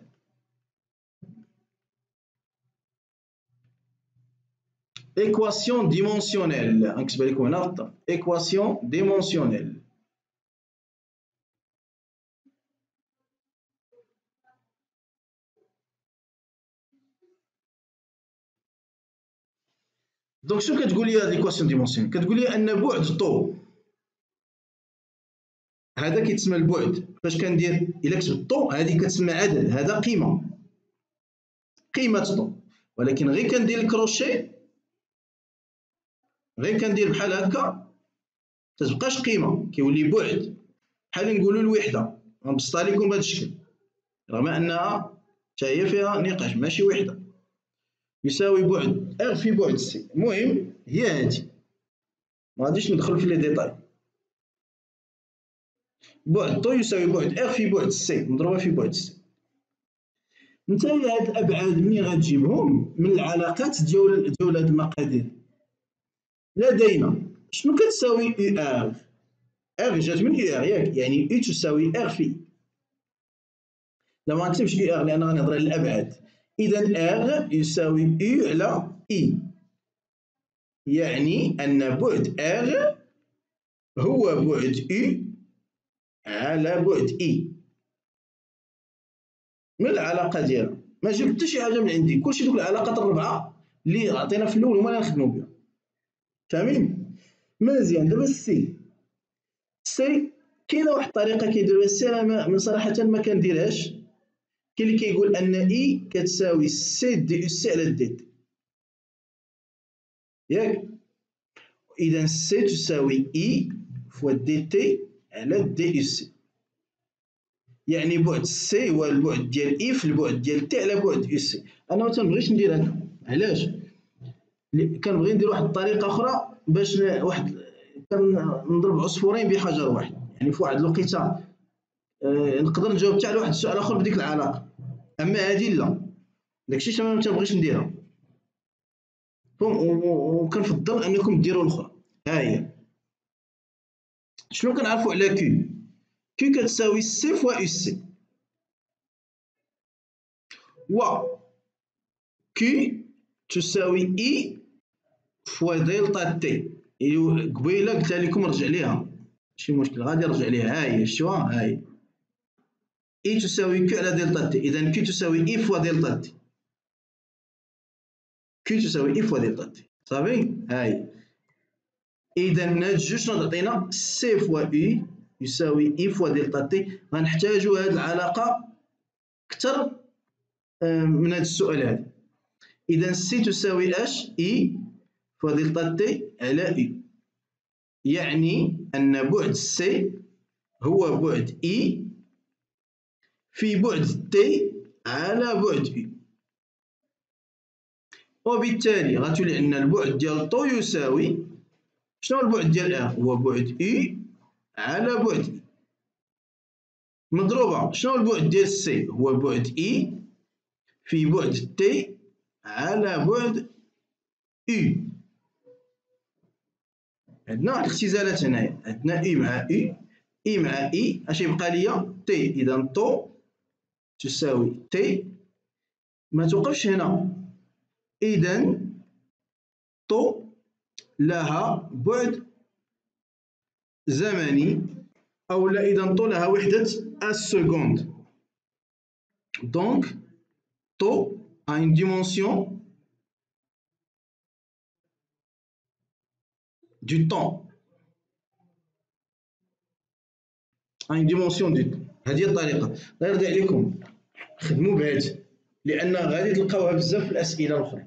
équation dimensionnelle، نكتبها لكم هنا في الطرف، équation dimensionnelle. دونك شنو كتقول لي هاد ليكواسيون ديمونسيونيل؟ كتقول لي ان بعد طو، هذا كيتسمى البعد. فاش كندير الا كتبت طو هذه كتسمى عدد، هذا قيمة طو. ولكن غير كندير الكروشي، غير كندير بحال هكا متتبقاش قيمة، كيولي بعد. بحال نقولوا الوحدة، غنبسطها لكم بهذا الشكل رغم انها حتى هي فيها نقاش، ماشي وحدة. يساوي بعد ار في بعد سي. المهم هي هادي، ما غاديش ندخل في لي ديتاي. بعد طو يساوي بعد ار في بعد سي مضروبه في بعد سي. نتا هاد الابعاد منين غتجيبهم؟ من العلاقات ديال هاد المقادير. لدينا شنو كتساوي اي ار؟ ار جات من اي ار ياك، يعني اي تساوي ار في. لا ما نكتبش اي ار لان غنهضر على الابعاد. اذا ار يساوي اي على اي، يعني ان بعد ار هو بعد اي على بعد اي. من العلاقه ديالها ما جبت حتى شي حاجه من عندي، كلشي دوك العلاقات الربعه اللي عطينا في الاول هما اللي غنخدمو بهم. فاهمين؟ مزيان. دابا السي كاينه واحد الطريقه كيديروها السي، انا من صراحه ما كنديرهاش. كاين اللي كيقول ان اي كتساوي سي دي اس سي على دي تي، ياك؟ اذا سي تساوي اي فوا دي تي على دي اس سي، يعني بعد سي هو البعد ديال اي في البعد ديال تي على بعد اس سي. انا ما تنبغيش ندير هكا، علاش؟ كنبغي ندير واحد الطريقه اخرى باش كنضرب عصفورين بحجر واحد، يعني في واحد الوقيته نقدر نجاوب حتى على واحد السؤال اخر بديك العلاقه، اما هذه لا، داكشي علاش ما تنبغيش نديرها. وكنفضل انكم ديروا الاخرى. ها هي شنو كنعرفوا على كيو؟ كيو كتساوي سي فوا اس سي، و كيو تساوي اي فوا دلتا تي. قبيله قلت لكم رجع ليها، ماشي مشكل غادي نرجع ليها. ها هي شتوها، ها هي اي تساوي كيو على دلتا تي. اذا كيو تساوي اي فوا دلتا تي، كيو تساوي اي فوا دلتا تي. صافي. ها هي اذا هاد جوج شنو تعطينا؟ سي فوا اي يساوي اي فوا دلتا تي. غنحتاجو هاد العلاقه اكثر من هاد السؤال هذا. اذا سي تساوي اش؟ اي فوا دلتا تي على اي، يعني ان بعد سي هو بعد اي في بعد تي على بعد اي، وبالتالي غتولي عندنا البعد ديال طو يساوي شنو البعد ديال ار؟ هو بعد اي على بعد اي مضروبه شنو البعد ديال سي؟ هو بعد اي في بعد تي على بعد اي. عندنا واحد الاختزالات هنايا، عندنا اي مع اي، اي مع اي اش يبقى ليا؟ تي. اذا طو تساوي تي، ما توقفش هنا، اذا طو لها بعد زمني، او لا اذا طو لها وحده السكوند. دونك طو a une dimension du temps، a une dimension du temps. هذه الطريقه لا يرضي عليكم خدموا بهذه، لان غادي تلقاوها بزاف في الاسئله الاخرى.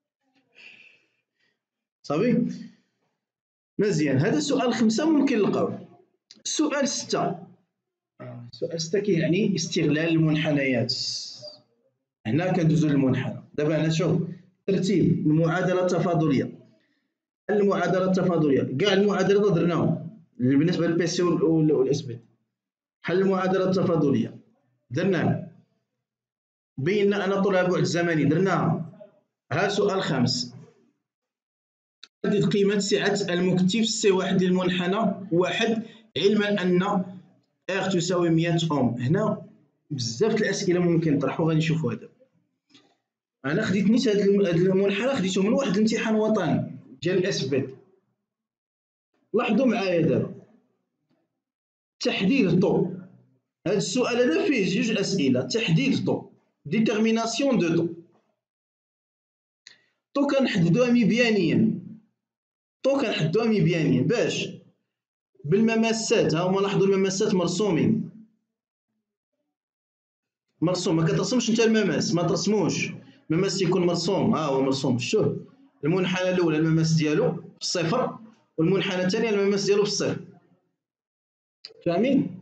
صافي. مزيان. هذا سؤال 5 ممكن نلقاوه. سؤال 6، سؤال 6 كيعني استغلال المنحنيات. هنا كندوزو للمنحنى. دابا هنا شوف ترتيب المعادله التفاضليه. المعادله التفاضليه كاع المعادلات درناهم بالنسبه للبي سي والاس بي. حل المعادله التفاضليه درناها، بينا ان طولها بعد زمني درناها. ها سؤال 5، حدد قيمه سعه المكتف سي واحد للمنحنى واحد علما ان ار تساوي 100 اوم. هنا بزاف الاسئله ممكن نطرحوا غادي نشوفوا هذا. انا خديت نيت هذا المنحنى خديته من واحد الامتحان وطني ديال الاس بي. لاحظوا معايا دابا تحديد الطو. هذا السؤال هذا فيه جوج اسئله. تحديد الطو، ديتيرميناسيون دو طو. طو كنحددوها مبيانيا، طو كنحددوها مبيانيا باش بالمماسات. ها هما لاحظوا المماسات مرسومين، مرسوم. ما كترسمش انت المماس، ما ترسموش المماس يكون مرسوم. ها هو مرسوم. شوف المنحنى الاول المماس ديالو في الصفر، والمنحنى الثاني المماس ديالو في الصفر. فاهمين؟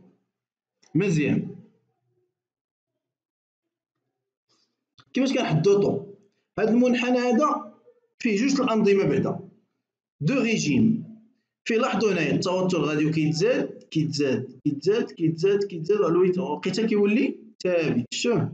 مزيان. كيفاش كنحددو طو؟ هذا المنحنى هذا فيه جوج الأنظمة بعدا، دو ريجيم. فيه لاحظوا هنايا التوتر غادي كيتزاد كيتزاد كيتزاد كيتزاد كيتزاد وقيته كيولي ثابت. شوف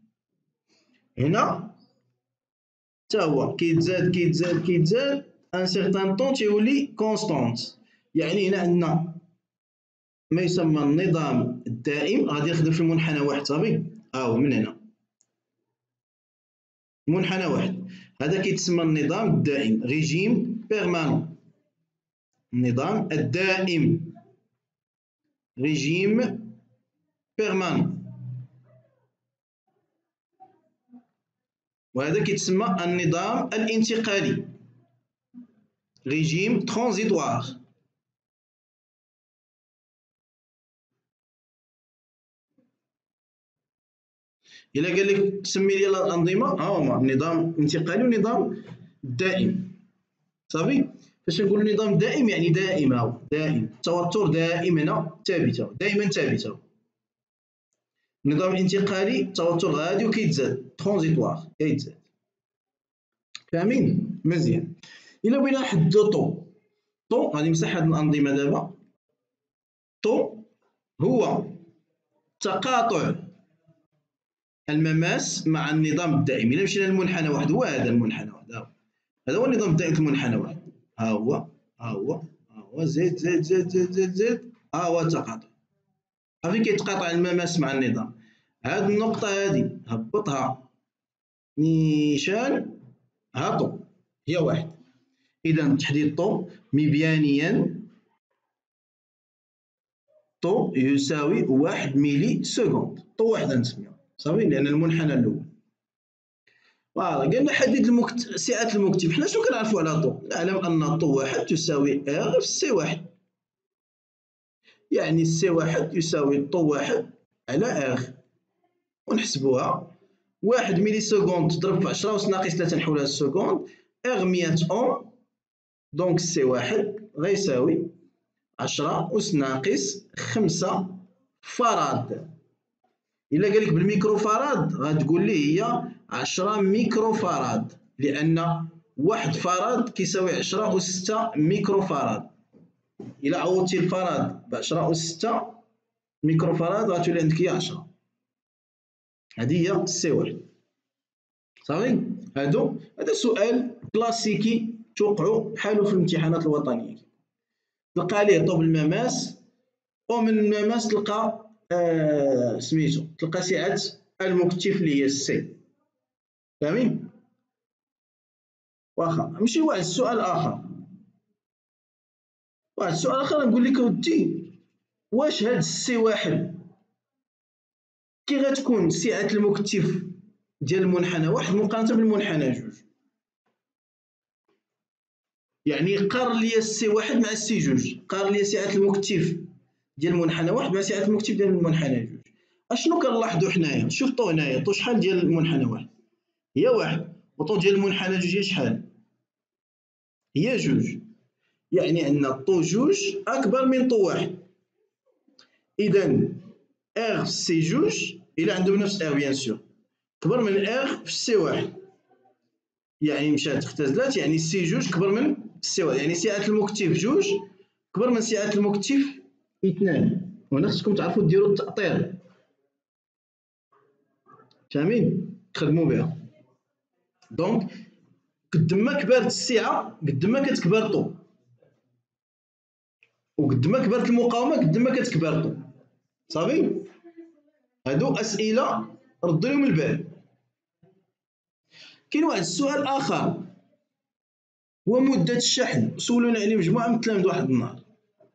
هنا حتى هو كيتزاد كيتزاد كيتزاد ان سيغتان طون تيولي كونستونت. يعني هنا عندنا ما يسمى النظام الدائم، غادي نخدم في المنحنى واحد صافي. هو من هنا منحنى واحد، هذا كيتسمى النظام الدائم، ريجيم بيرمانون. النظام الدائم ريجيم بيرمانون، وهذا كيتسمى النظام الانتقالي ريجيم ترانزيتوار. إلا قال لك سمي لي الأنظمة، ها هما النظام الانتقالي والنظام الدائم صافي. فاش نقولوا نظام دائم يعني دائم، هاو دائم التوتر دائم هنا ثابت، دائما ثابت. النظام الانتقالي التوتر غادي وكيتزاد ترانزيتوار كيتزاد. فاهمين مزيان؟ إلا بغينا نحددو طو غادي نمسح هاد الأنظمة دابا. طو هو تقاطع المماس مع النظام الدائم. إلا مشينا للمنحنى واحد، هو هذا المنحنى واحد، هذا هو النظام الدائم في المنحنى واحد. ها هو زيد زيد زيد زيد زيد زيد، ها هو التقاطع. صافي كيتقاطع المماس مع النظام. هاد النقطة هادي هبطها نيشان هاطو هي واحد. إذا تحديد طو مبيانيا طو يساوي 1 ميلي سكوند. طو واحدة نسميها صافي لأن المنحنى الأول. فوالا قالنا حدد سعة المكتب. حنا شنو كنعرفو على طو؟ نعلم أن طو واحد تساوي ار في سي واحد، يعني سي واحد يساوي طو واحد على ار، ونحسبوها 1 ميلي سكوند تضرب في 10 أس ناقص 3 نحولها للسكوند، ار 100 أوم، دونك سي واحد غيساوي 10 أس ناقص 5 فراد. إلا قالك بالميكرو فراد غتقول لي هي 10 ميكرو فراد، لأن واحد فراد كيساوي 10 أس 6 ميكرو فراد. إلا عوضتي الفراد ب 10 أس 6 ميكرو فراد غتولي عندك هي 10. هذه هي سي واحد صافي. هذا سؤال كلاسيكي توقعوا بحالو في الامتحانات الوطنية. تلقى عليه طوب المماس، ومن المماس تلقى سميتو تلقى سعة المكتف اللي هي السي. فاهمين؟ واخا نمشي واحد السؤال آخر. واحد السؤال آخر نقول لك اودي، واش هاد السي واحد كي غتكون سعة المكتف ديال المنحنى واحد مقارنة بالمنحنى جوج؟ يعني قارن لي السي واحد مع السي جوج، قارن لي سعة المكتف ديال المنحنى واحد مع سعة المكتف ديال المنحنى جوج. اشنو كنلاحظوا حنايا؟ شوف طو هنايا، طو شحال ديال المنحنى واحد؟ هي واحد. وطو ديال المنحنى جوج هي شحال؟ هي جوج. يعني عندنا طو جوج اكبر من طو واحد. اذا ار في سي جوج الى عندهم نفس ار بيان سور كبر من ار في السي واحد، يعني مشات اختزلات، يعني سي جوج كبر من سي واحد، يعني سعة المكتف جوج كبر من سعة المكتف اثنان. وهنا خصكم تعرفوا ديروا التأطير. فاهمين؟ تخدموا بها. دونك قد ما كبرت السعة قد ما كتكبر طو، وقد ما كبرت المقاومة قد ما كتكبر طو. صافي. هادو أسئلة ردوا لهم البال. كاين واحد السؤال آخر هو مدة الشحن، سولونا عليه مجموعة من التلاميذ واحد النهار.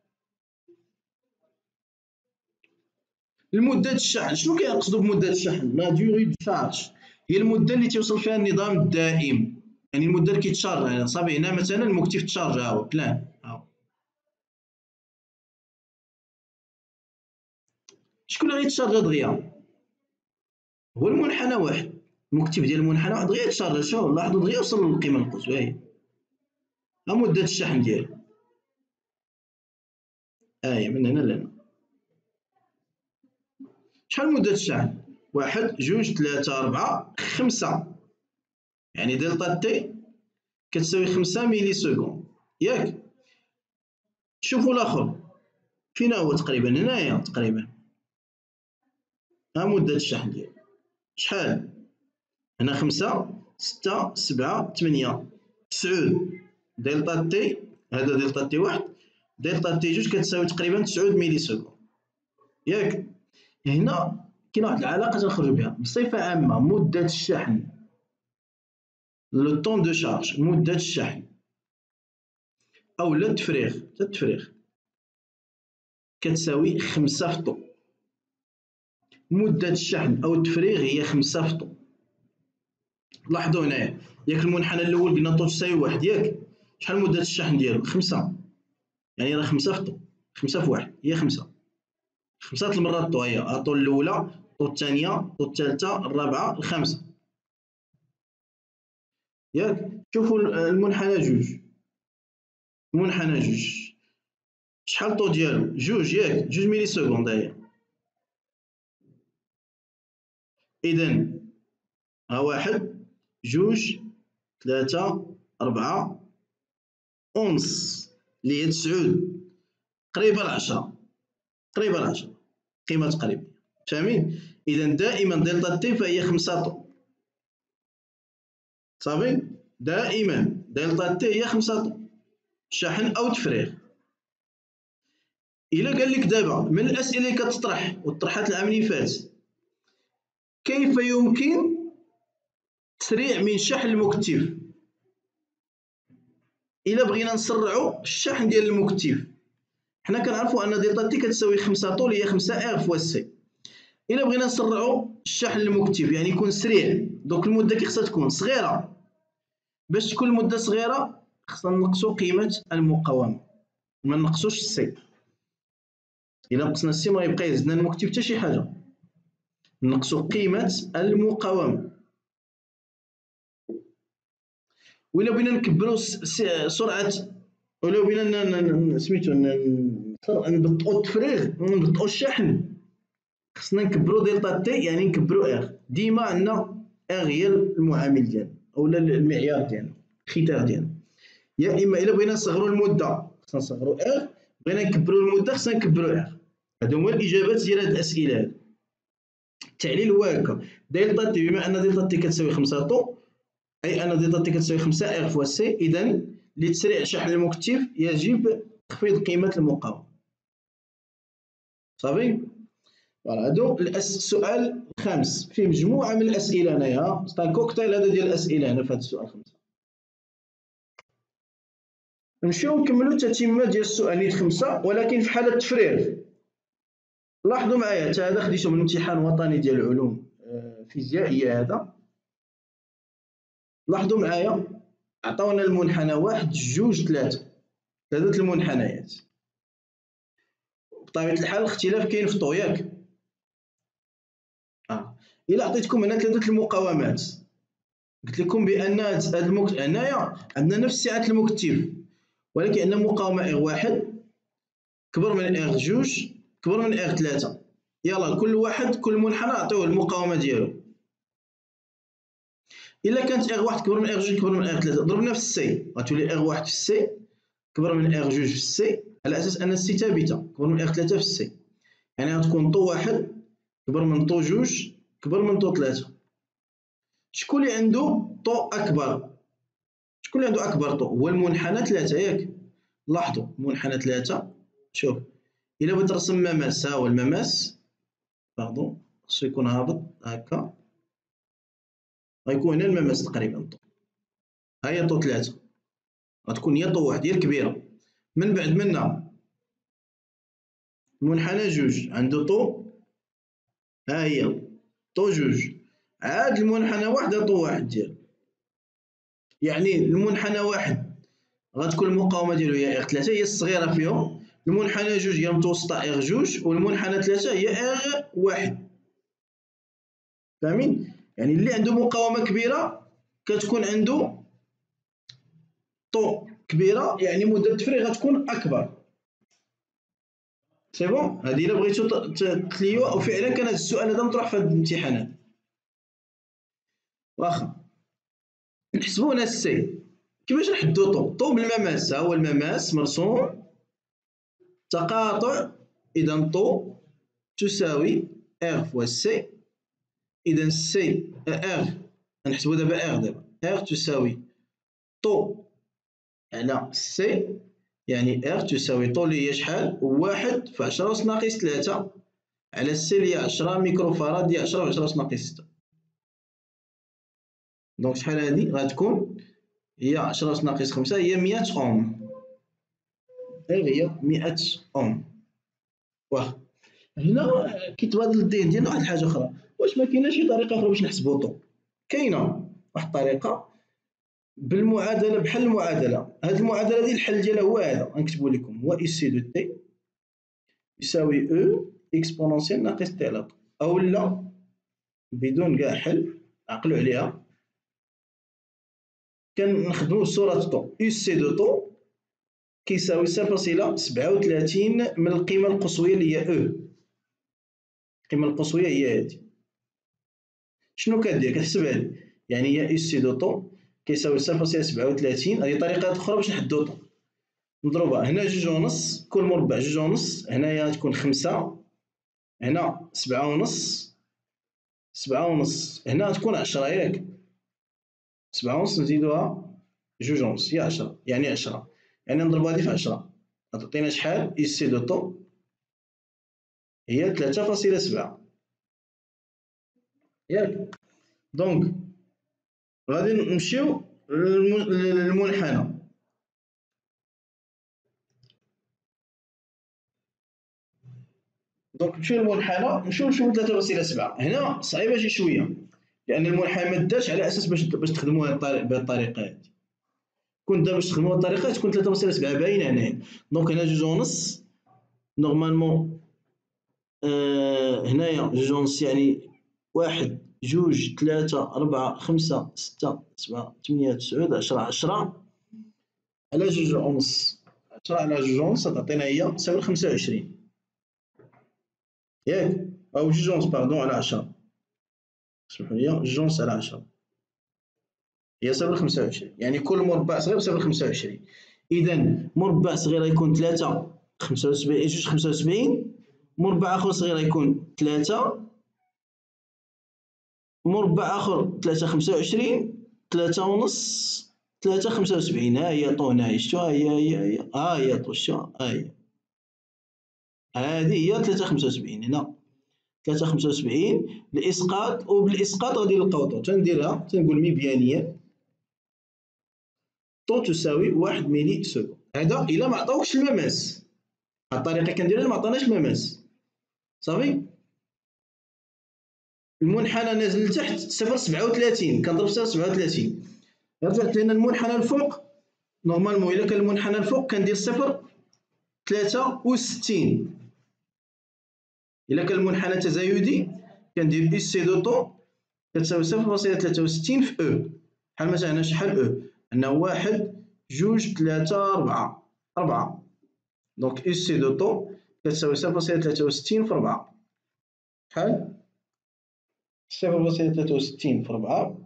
المدة الشحن شنو كيقصدوا بمدة الشحن؟ لا ديوري دو شارج هي المدة اللي تيوصل فيها النظام الدائم، يعني المدة اللي كيتشارج. صافي هنا مثلا المكتف تشارج، ها هو بلان، ها هو. شكون اللي غيتشارجا دغيا؟ هو المنحنى واحد، المكتف ديال المنحنى واحد دغيا يتشارجا. شوف لاحظوا دغيا وصل للقيمة القصوى، ها مدة الشحن ديالو، هي من هنا لهنا. شحال مدة الشحن؟ واحد جوج ثلاثة أربعة خمسة، يعني دلتا تي كتساوي 5 ميلي سكوند ياك. شوفوا الاخر فين هو تقريبا هنايا تقريبا، ها مدة الشحن ديالو شحال هنا 5 6 7 8 9 دلتا تي، هذا دلتا تي واحد دلتا تي جوج كتساوي تقريبا 9 ميلي سكوند ياك. هنا كاين واحد العلاقة تنخرجو بها بصفة عامة، مدة الشحن لو طون دو شارج، مدة الشحن أولا التفريغ كتساوي 5 في طو. مدة الشحن أو التفريغ هي 5 في طو. لاحظوا هنايا ياك المنحنى الأول قلنا طو تساوي واحد ياك، شحال مدة الشحن ديالو 5، يعني راه 5 في طو، 5 في واحد هي 5، 5 المرات طو، هي الطو الأولى الطو الثانية الطو الثالثة الرابعة الخامسة ياك. شوفوا المنحنى جوج، المنحنى جوج شحال طو ديالو جوج ياك، جوج ميلي سكوند هي. إذا ها واحد جوج ثلاثة أربعة ونص اللي هي 9 قريبة ل10، قريبة ل10 قيمة تقريبية، فاهمين؟ إذا دائما دلتا تي فهي 5 طو، صافي؟ دائما دلتا تي هي 5 طو شحن أو تفريغ. إلا قال لك دابا من الأسئلة اللي كتطرح وطرحات العام اللي فات، كيف يمكن تسريع من شحن المكتف؟ إلا بغينا نسرعو الشحن ديال المكتف، حنا كنعرفو أن دلتا تي كتساوي 5 طو اللي هي 5 إغ فوا سي. إلا بغينا نسرعو الشحن المكتف يعني يكون سريع، دوك المدة كي خصها تكون صغيرة. باش تكون المدة صغيرة خصنا نقصو قيمة المقاومة، ما نقصوش السي. إلا نقصنا السي ما يبقى يهزنا المكتف حتى شي حاجة، نقصو قيمة المقاومة. وإلا بغينا نكبرو سرعة، وإلا بغينا سميتو نبطئو التفريغ نبطئو الشحن، خصنا نكبرو دلتا تي يعني نكبرو إغ. ديما عندنا إغ هي المعامل ديالنا أولا المعيار ديالنا الختار ديالنا. يا إما إلا بغينا نصغرو المدة خصنا نصغرو إغ، بغينا نكبرو المدة خصنا نكبرو إغ. هادو هما الإجابات ديال هاد الأسئلة هادو. التعليل هو هكا، دلتا تي بما أن دلتا تي كتساوي 5 طو أي أن دلتا تي كتساوي 5 إغ فوا سي، إذا لتسريع شحن المكتف يجب تخفيض قيمة المقاومة. صافي؟ فوالا هادو السؤال الخامس فيه مجموعة من الأسئلة هنايا، ستا كوكتيل هذا ديال الأسئلة هنا في هاد السؤال الخامس. نمشيو نكملو التتمة ديال السؤال نيت 5 ولكن في حالة التفريغ. لاحظوا معايا حتى هذا خديته من امتحان وطني ديال العلوم فيزيائية هذا. لاحظوا معايا عطاونا المنحنى واحد جوج ثلاثة، ثلاثة المنحنيات. بطبيعة الحال الاختلاف كاين في طو ياك. إلا عطيتكم هنا ثلاثة المقاومات قلت لكم بأن هنايا عندنا نفس سعة المكتف ولكن عندنا مقاومة إغ واحد كبر من إغ جوج كبر من إغ ثلاثة. يلا كل واحد كل منحنى عطيوه المقاومة ديالو. إلا كانت إغ واحد كبر من إغ جوج كبر من إغ ثلاثة ضربنا في السي غتولي إغ واحد في السي كبر من إغ جوج في السي على أساس أن السي ثابتة كبر من إغ ثلاثة في السي، يعني غتكون طو واحد كبر من طو جوج كبر من طو ثلاثة. شكون اللي عنده طو أكبر؟ شكون اللي عنده أكبر طو؟ هو المنحنى ثلاثة ياك. لاحظوا منحنى ثلاثة، شوف إلا بغيت نرسم مماس، ها هو المماس باردون خصو يكون هابط هاكا، غيكون هنا المماس تقريبا طو، ها هي طو ثلاثة غتكون هي طو واحد هي الكبيرة. من بعد منا المنحنى جوج عنده طو، ها هي طو جوج، عاد المنحنى واحد ها طو واحد ديالو، يعني المنحنى واحد غتكون المقاومة ديالو هي إغ ثلاثة هي الصغيرة فيهم، المنحنى جوج هي المتوسطة إغ جوج والمنحنى ثلاثة هي إغ واحد. فاهمين؟ يعني اللي عنده مقاومة كبيرة كتكون عنده طو كبيرة يعني مدة التفريغ غتكون أكبر. سي بون؟ هادي إلا بغيتو تليو أو فعلا كان هاد السؤال هذا مطروح في هاد الامتحانات. واخا نحسبو هنا السي. كيفاش نحدو طو بالمماس. ها هو المماس مرسوم تقاطع. إذا طو تساوي ار فوا سي. إذا سي ار نحسبو دابا ار تساوي طو على سي، يعني ار تساوي طو اللي هي شحال؟ 1 في 10 أس ناقص 3 على سي اللي هي 10 ميكرو فاراد، هي 10 في 10 أس ناقص 6. دونك شحال هادي غتكون؟ هي 10 أس ناقص 5 هي 100 أوم. هي 100 أوم. واه هنا كيتبادل الذهن ديالنا واحد الحاجة أخرى، واش ما كايناش شي طريقة أخرى باش نحسبو طو؟ كاينة واحد الطريقة بالمعادلة، بحال المعادلة. هاد المعادلة دي الحل ديالها هو هذا، غنكتبو لكم هو إي سي دو تي يساوي أو إكسبونونسيال ناقص تي على طو، أولا بدون كاع حل عقلو عليها كنخدمو بصورة طو. إي سي دو طو كيساوي 0.37 من القيمة القصوية اللي هي أو. القيمة القصوية هي هادي. شنو كدير؟ كتحسب هادي، يعني هي إي سي دو طو كيساوي 0.37. هذه طريقة أخرى باش نحدو طو. نضربها هنا 2.5، كل مربع 2.5، هنايا تكون 5، هنا 7.5، 7.5 هنا تكون 10 ياك، 7.5 نزيدوها 2.5 هي 10، يعني 10، يعني نضربو هادي في 10 غتعطينا شحال؟ إي سي دو طو هي 3.7 ياك. دونك غادي نمشيو للمنحنى. دونك نمشيو للمنحنى، نمشيو نشوفو 3.7. هنا صعيبة شي شوية لأن المنحنى ما دارش على أساس باش تخدموها بهاد الطريقة هادي. كون دار باش تخدموها الطريقة تكون 3.7 باينة هنايا. دونك هنا 2.5 نورمالمون، هنايا 2.5 يعني 1 2 3 4 5 6 7 8 9 10 10 على 2.5، 10 على 2.5 تعطينا هي تساوي 25 ياك، أو 2.5 باردون على 10، اسمحوا لي 2.5 على 10 هي تساوي 25، يعني كل مربع صغير يساوي 25. إذا مربع صغير يكون 3 75 2 75، مربع آخر صغير يكون 3، مربع آخر 3 25، 3.5 3 75. ها هي طو هنايا شتو، ها هي ها هي طو شتو، ها هي هادي هي 3 75. هنا 3 75 الإسقاط، وبالإسقاط غادي نلقاو طو. تنديرها تنقول مبيانيا طو تساوي 1 ميلي سكوند. هذا إلا ما عطاوكش المماس، هاد الطريقة كنديرها ما عطاناش المماس صافي. المنحنى نازل لتحت 0.37 كنضرب 0.37 رجعت لنا المنحنى الفوق. نورمالمون إلا كان المنحنى الفوق كندير 0.63. إلا كان المنحنى تزايدي كندير إي سي دو طو كتساوي 0.63 في أو. بحال مثلا هنا شحال أو؟ عندنا 1 2 3 4. دونك إي سي دو طو كتساوي 0.63 في 4 شحال؟ 0.63 في 4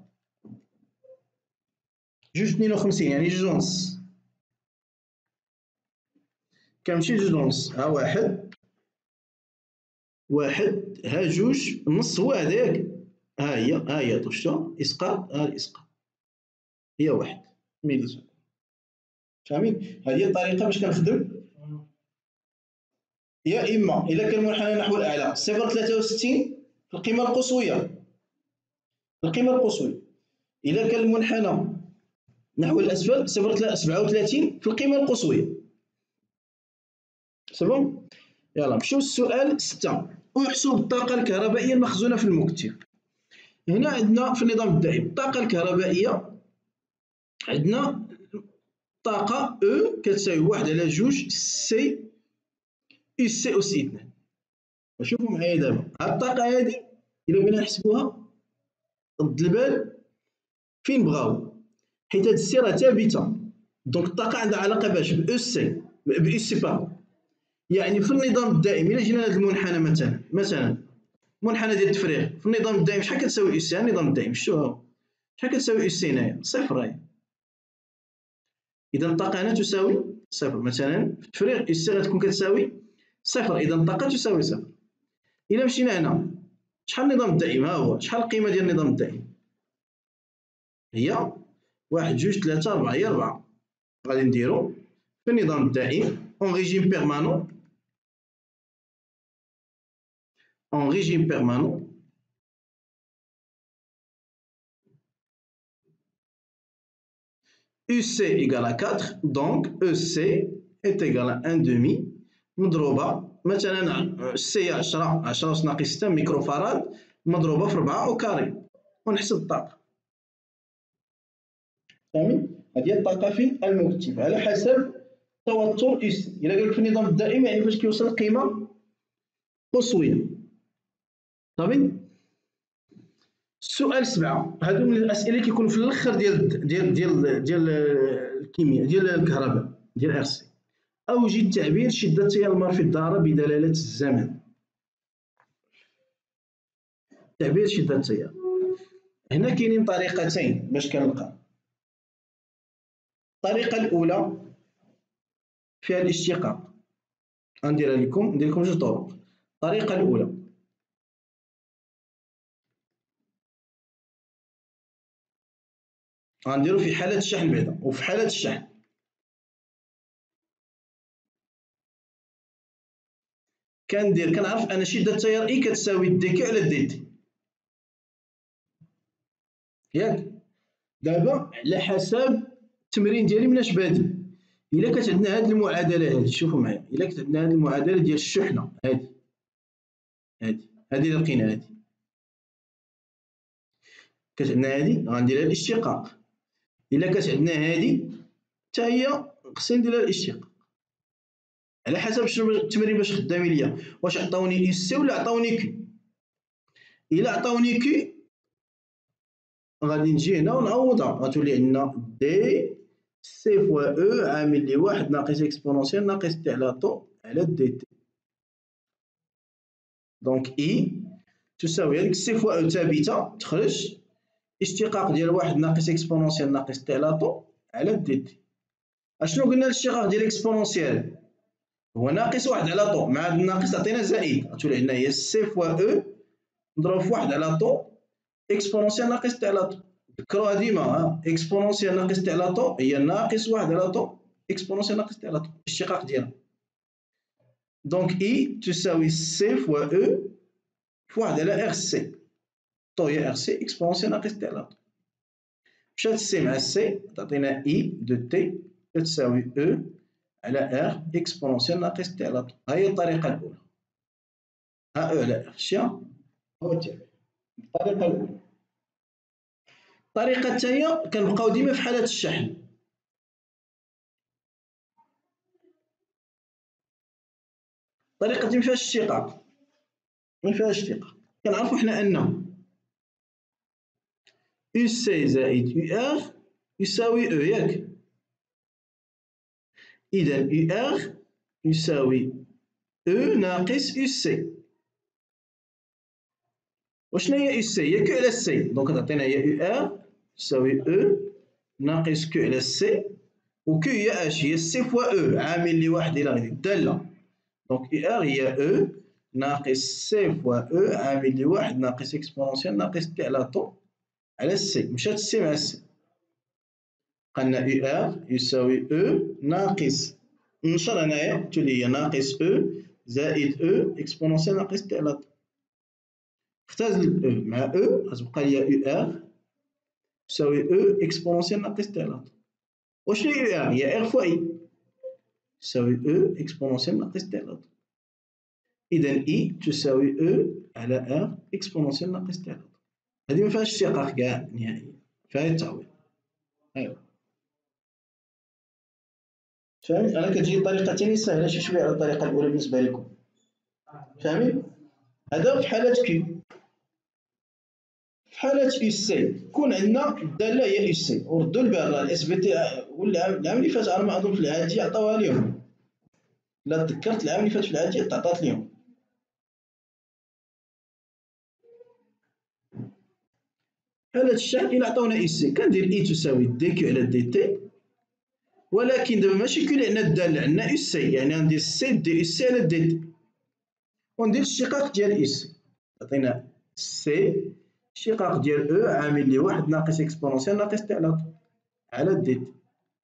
52، يعني 2.5. كنمشي 2.5، ها 1 ها 2 النص هو هذا ياك، ها هي طو شتو إسقاط، ها الإسقاط هي 1 ميلي سكوند. فاهمين؟ هذه هي الطريقة باش كنخدم. يا إما إلا كان المنحنى نحو الأعلى 0.63 في القيمة القصوية، إلا كان المنحنى نحو الأسفل 0.37 في القيمة القصوية. سبون؟ يلا نمشيو للسؤال 6. احسب الطاقة الكهربائية المخزونة في المكتب. هنا عندنا في النظام الدائم الطاقة الكهربائية، عندنا طاقة أو كتساوي 1 على 2 سي إي سي أس 2. شوفوا معايا دابا هاد الطاقة هادي إلا بغينا نحسبوها رد البال فين بغاو، حيت هاد السي راه ثابتة. دونك الطاقة عندها علاقة باش بأو سي بأو سي باردون. يعني في النظام الدائم إلا جينا لهاد المنحنى مثلا منحنى ديال التفريغ في النظام الدائم شحال كتساوي أو سي؟ النظام الدائم شتو شحال كتساوي اس سي هنايا؟ صفر هاهي. اذا الطاقه هنا تساوي صفر. مثلا في التفريغ اس سي غتكون كتساوي صفر، اذا الطاقه تساوي صفر. الى مشينا هنا، شحال النظام الدائم؟ ها هو شحال القيمه ديال النظام الدائم؟ هي 1 2 3 4، هي 4. غادي نديرو في النظام الدائم اون ريجيم بيرمانون، en régime permanent, UC égale à 4, donc EC est égal à 1 demi مضروبة مثلا سي 10 10 ناقص 6 ميكرو فاراد مضروبة في 4 أو كاري، ونحسب الطاقة. فهمت؟ هذه هي الطاقة في المكتب على حسب توتر اس. إلا قال لك في النظام الدائم يعني فاش كيوصل لقيمة قصوية. صافي. السؤال 7 هادو من الأسئلة اللي كيكونوا في الآخر ديال الكيمياء ديال الكهرباء ديال ار سي. أوجد تعبير شدة تيار الماء في الدارة بدلالة الزمن. تعبير شدة التيار. هنا كاينين طريقتين باش كنلقى. الطريقة الأولى فيها الاشتقاق، غندير لكم جوج طرق. الطريقة الأولى غنديرو في حالة الشحن بعدا، وفي حالة الشحن كنعرف أن شدة التيار إي كتساوي دي كي على دي تي، ياك؟ دابا على حسب التمرين ديالي مناش بادي. إلا كانت عندنا هاد المعادلة هادي، شوفوا معايا، إلا كانت عندنا هاد المعادلة ديال الشحنة هادي اللي لقينا هادي، كانت عندنا هادي غنديرها الاشتقاق. إلا كانت عندنا هادي حتى هي خصني نديرها الاشتقاق. على حسب شنو التمرين باش خدامين ليا، واش عطاوني اس سي ولا عطاوني كي. إلا عطاوني كي غادي نجي هنا ونعوضها، غتولي عندنا دي سي فوا او عامل لواحد ناقص اكسبونونسيال ناقص تي على طو على دي تي. دونك اي تساوي هاديك سي فوا او ثابته تخرج اشتقاق ديال واحد ناقص اكسبونونسيال ناقص تي على طو على دي تي. اشنو قلنا الاشتقاق ديال اكسبونونسيال؟ هو ناقص واحد على طو مع هاد الناقص عطينا زائد، غتولي عندنا هي سي فوا او نضرب في واحد على طو اكسبونونسيال ناقص تي على طو. ذكروها ديما، اكسبونونسيال ناقص تي على طو هي ناقص واحد على طو اكسبونونسيال ناقص تي على طو، الاشتقاق ديالها. دونك اي تساوي سي فوا او في واحد على ار سي، طو هي ار سي اكسبونونسيال ناقص تي على طو. مشات السي مع السي تعطينا اي دو تي تساوي او على ار اكسبونونسيال ناقص تي على طو. ها هي الطريقة الأولى. ها او على ار شتيها هو التعبير. الطريقة الأولى. الطريقة الثانية كنبقاو ديما في حالة الشحن. الطريقة دي مفيهاش اشتقاق، كنعرفو حنا أن يو سي زائد يو ار يساوي او، ياك؟ إذا يو ار يساوي او ناقص يو سي. وشنو هي يو سي؟ هي كيو على سي، دونك تعطينا هي يو ار تساوي او ناقص كيو على سي، و كيو هي اش؟ هي سي فوا او عامل لواحد إلى غير الدالة. دونك يو ار هي او ناقص سي فوا او عامل لواحد ناقص اكسبونونسيال ناقص تي على طو على سي. مشات السي مع السي، قالنا يو ار يساوي او ناقص، نشر هنايا تولي هي ناقص او زائد او اكسبونونسيال ناقص تي على طو. اختزل الاو مع او غتبقى ليا يو ار تساوي او اكسبونونسيال ناقص تي على طو. وشنو هي يو ار؟ هي ار فوا اي تساوي او اكسبونونسيال ناقص تي على طو. إذا اي تساوي او على ار اكسبونونسيال ناقص تي على طو. هذه مفيهاش اشتقاق كاع نهائيا، فيها التعويض. أيوا فهمت؟ أنا كتجي الطريقة الثانية سهلة شي شوية على الطريقة الأولى بالنسبة لكم. فاهمين؟ هذا في حالة كيو. في حالة اس سي كون عندنا الدالة هي اس سي، وردوا البال راه الاس بي تي العام اللي فات على ما أظن في العادية عطاوها ليهم. لا تذكرت العام اللي فات في العادية تعطات ليهم. حالة الشحن إلا عطاونا إي سي كندير إي تساوي دي كيو على دي تي، ولكن دابا ماشي كيو اللي عندنا الدالة عندنا إي سي، يعني غندير سي دي إي سي على دي تي وندير الاشتقاق ديال إي سي، عطينا سي اشتقاق ديال أو عامل لي واحد ناقص إكسبونونسيال ناقص تي على دي تي.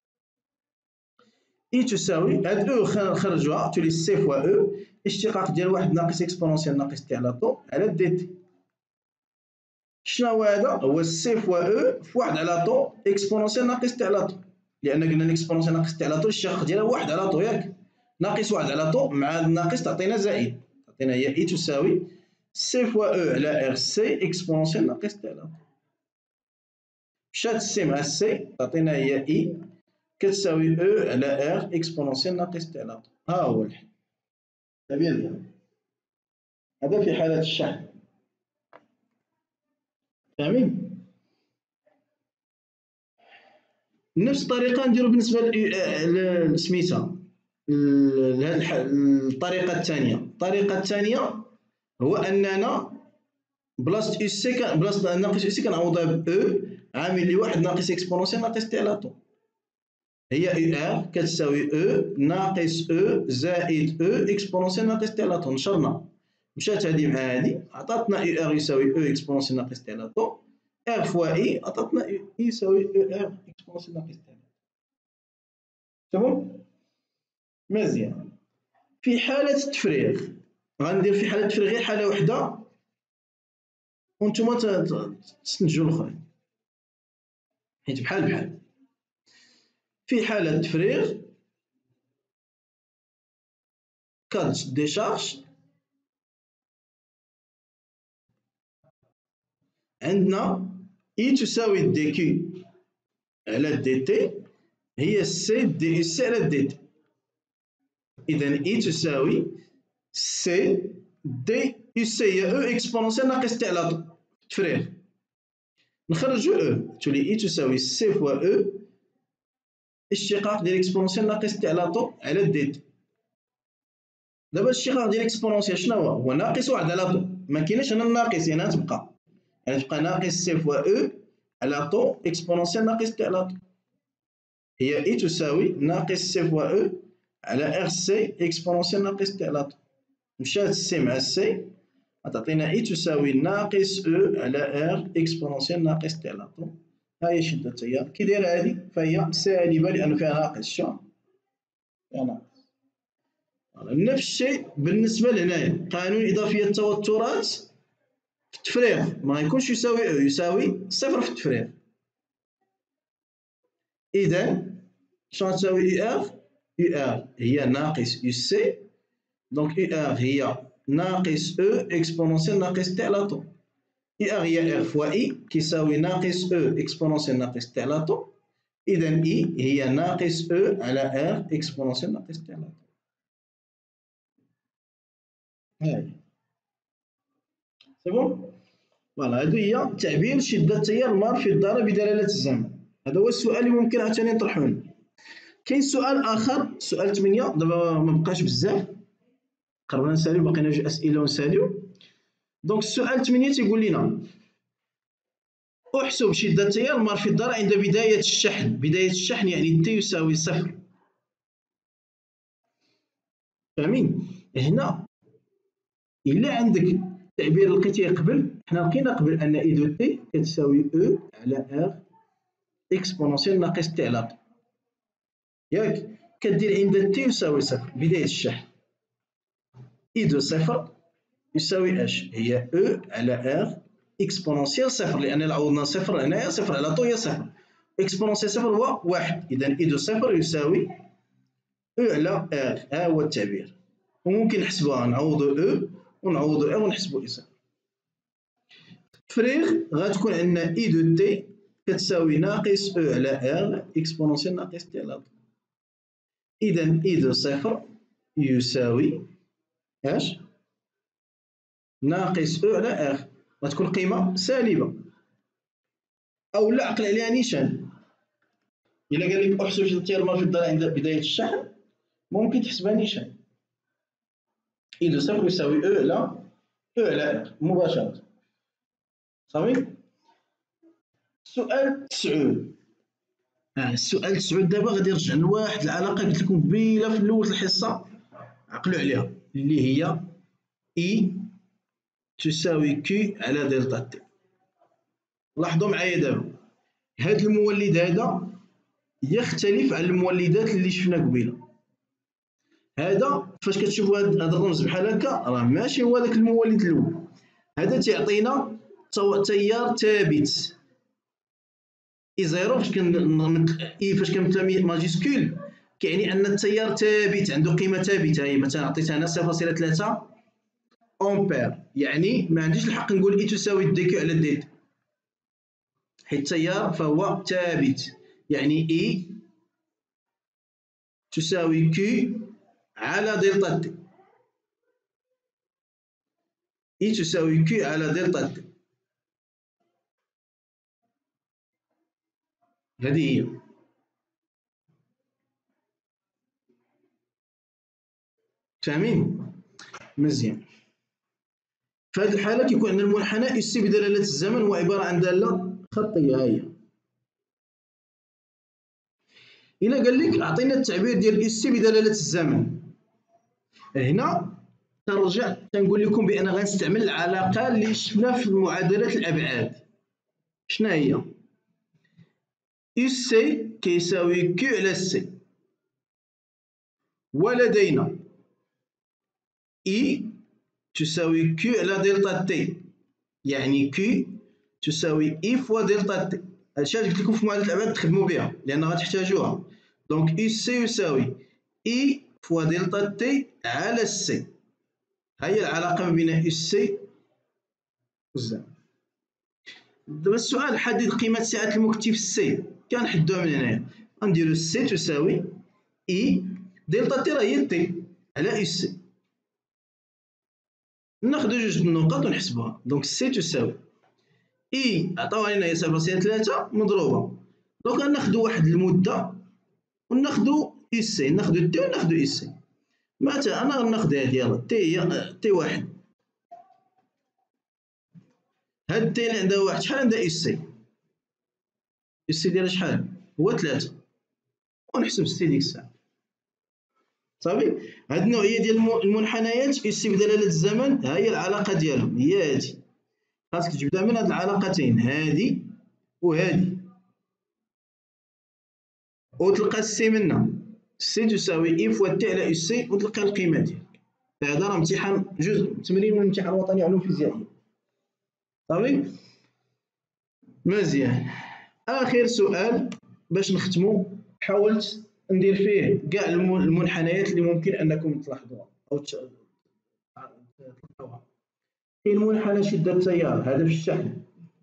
إي تساوي هاد أو نخرجوها تولي سي فوا أو اشتقاق ديال واحد ناقص إكسبونونسيال ناقص تي على دي تي. شنو هو هذا؟ هو سي فوا أو في واحد على طو إكسبونونسيال ناقص تي على طو، لأن قلنا الإكسبونونسيال ناقص تي على طو الاشتقاق ديالها واحد على طو ياك، ناقص واحد على طو مع الناقص تعطينا زائد، تعطينا هي إي تساوي سي فوا أو على ار سي إكسبونونسيال ناقص تي على طو. مشات سي مع سي تعطينا هي إي كتساوي أو على ار إكسبونونسيال ناقص تي على طو. ها هو الحل. بيان، هذا في حالة الشحن. فاهمين؟ نفس الطريقة نديرو بالنسبة لسميتها الطريقة الثانية. الطريقة الثانية هو أننا بلاصة أو سي بلاصة ناقص أو سي كنعوضها ب أو عامل لي واحد ناقص إكسبونونسيال ناقص تي على طو، هي أو ار كتساوي أو ناقص أو زائد أو إكسبونونسيال ناقص تي على طو. نشرنا مشات هادي مع هادي عطاتنا أو ار يساوي أو إكسبونونسيال ناقص تي على طو، ار فوا إي عطاتنا إي يساوي أو ار إكسبونونسيال ناقص تي على طو. تمام؟ مزيان. في حالة التفريغ غندير في حالة التفريغ غير حالة وحدة وانتوما تستنتجو الأخرين حيت بحال بحال. في حالة التفريغ كاد ديشارج عندنا إي تساوي دي كيو على دي تي هي سي دي سي على دي تي، إذا إي تساوي سي دي يو سي هي أو إكسبونونسيال ناقص تي على طو تفريغ، نخرجو أو تولي إي تساوي سي فوا أو اشتقاق ديال إكسبونونسيال ناقص تي على طو على دي تي. دابا الاشتقاق ديال إكسبونونسيال شنو هو؟ هو ناقص واحد على طو، مكايناش هنا الناقص يعني غتبقى، يعني تبقى ناقص سي فوا أو على طو إكسبونونسيال ناقص تي على طو، هي إي تساوي ناقص سي فوا أو على ار سي إكسبونونسيال ناقص تي على طو. مشات سي مع سي غتعطينا إي تساوي ناقص أو على ار إكسبونونسيال ناقص تي على طو. ها هي شدة التيار كي دايرة هادي فهي سالبة لأن فيها ناقص، شوف فيها ناقص. نفس الشيء بالنسبة لهنايا قانون إضافية التوترات في التفريغ ما غيكونش يساوي أو، يساوي صفر في التفريغ. إذا شنو غتساوي أو ار؟ أو ار هي ناقص أو سي، دونك أو ار هي ناقص أو إكسبونونسيال ناقص تي على طو، أو ار هي ار فوا إي كيساوي ناقص أو إكسبونونسيال ناقص تي على طو، إذا إي هي ناقص أو على ار إكسبونونسيال ناقص تي على طو. هاهي سي بون. فوالا هادو هي تعبير شدة التيار المار في الدارة بدلالة الزمن. هذا هو السؤال اللي ممكن عاوتاني نطرحوه. كاين سؤال آخر سؤال 8 دابا مبقاش بزاف قربنا نساليو بقينا جوج أسئلة ونساليو. دونك السؤال 8 تيقول لنا احسب شدة التيار المار في الدارة عند بداية الشحن. بداية الشحن يعني تي يساوي صفر. فاهمين؟ هنا إلا عندك تعبير لقيتيه قبل، حنا لقينا قبل أن إي دو تي كتساوي أو على ار إكسبونونسيال ناقص تي على طو، ياك؟ كدير عند تي يساوي صفر بداية الشحن إي دو صفر يساوي اش؟ هي أو على ار إكسبونونسيال صفر، لأن عوضنا صفر هنايا صفر على طو هي صفر، إكسبونونسيال صفر هو واحد، إذا إي دو صفر يساوي أو على ار. ها هو التعبير، وممكن نحسبوها نعوضو أو ونعوضو ار ونحسبو إي صفر. التفريغ غتكون عندنا إي دو تي كتساوي ناقص أو على ار إكسبونونسيال ناقص تي على طو، إذا إي دو صفر يساوي اش؟ ناقص أو على ار، غتكون قيمة سالبة أو لا عقل عليها نيشان. إلا قال لك احسب شدة التيار المار في الدارة عند بداية الشحن ممكن تحسبها نيشان، إي دو صفر يساوي أو على ار مباشرة. صافي؟ السؤال 9. السؤال 9 دابا غادي يرجع لواحد العلاقة قلت لكم قبيلة في الأول الحصة، عقلوا عليها، اللي هي إي تساوي كي على دلتا تي. لاحظوا معايا دابا هاد المولد هذا يختلف عن المولدات اللي شفنا قبيله. هذا فاش كتشوفوا هذا الرمز بحال هكا راه ماشي هو داك المولد الاول، هذا تيعطينا تيار ثابت اي زيرو. فاش كنمثلها ماجيسكول كيعني ان التيار ثابت عنده قيمه ثابته. هي مثلا عطيتها انا 0.3 امبير، يعني ما عنديش الحق نقول اي تساوي دي كيو على دي تي، حيت التيار فهو ثابت، يعني اي تساوي كي على دلتا تي. اي تساوي كي على دلتا تي، هذه هي. فاهمين؟ مزيان. في هذه الحالة كيكون عندنا المنحنى اس بدلالة الزمن هو عبارة عن دالة خطية. ها هي. إلا قال لك أعطينا التعبير ديال اس بدلالة الزمن، هنا تنرجع تنقول لكم بأن غنستعمل العلاقة اللي شفنا في معادلة الأبعاد. شنو هي؟ اس سي كيساوي كيو على سي، ولدينا اي تساوي كيو على دلتا تي، يعني كيو تساوي اي فوا دلتا تي. هادشي اللي قلت لكم في معادلة الأبعاد تخدموا بها لأن غتحتاجوها. دونك اس سي يساوي اي فوا دلتا تي على سي. ها هي العلاقة ما بين اس سي والزمن. دابا السؤال حدد قيمة سعة المكتف السي، كنحدوها من هنايا. غنديرو سي تساوي اي دلتا تي راه هي تي على اس سي، ناخدو جوج النقط ونحسبوها. دونك سي تساوي اي عطاوها لنا هي 0.3 مضروبة، دونك غناخدو واحد المدة وناخدو اس سي، ناخدو تي وناخدو اس سي. مثلا انا غناخد هادي يلاه تي هي تي واحد، هاد تي اللي عندها واحد شحال عندها اس سي؟ اس سي ديالها شحال؟ هو 3، ونحسب سي ديك الساعة. صافي. هاد النوعية ديال المنحنيات اس سي بدلالة الزمن ها هي العلاقة ديالهم، هي هادي. خاصك تجبدها من هاد العلاقتين هادي وهادي، وتلقى السي منها. سي تساوي اي فوا تي على اس سي وتلقى القيمة ديالك. هذا راه امتحان جزء تمرين من الامتحان الوطني علوم فيزيائية. صافي. مزيان. اخر سؤال باش نختمو، حاولت ندير فيه كاع المنحنيات اللي ممكن انكم تلاحظوها او تلقاوها. كاين منحنى شدة التيار هذا في الشحن،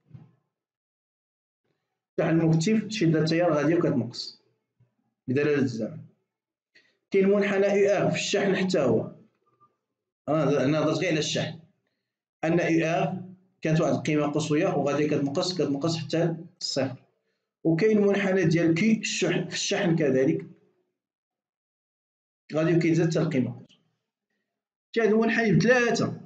شحن المكتف شدة التيار غادية وكتنقص بدلالة الزمن. كاين منحنى يو ار في الشحن حتى هو، انا هضرت غير على الشحن، ان يو ار كانت واحد القيمة قصوية وغادية كتنقص حتى الصفر. وكاين منحنى ديال كي الشحن في الشحن كذلك غادي كيتزاد حتى القيمة. هاد المنحنى بثلاثة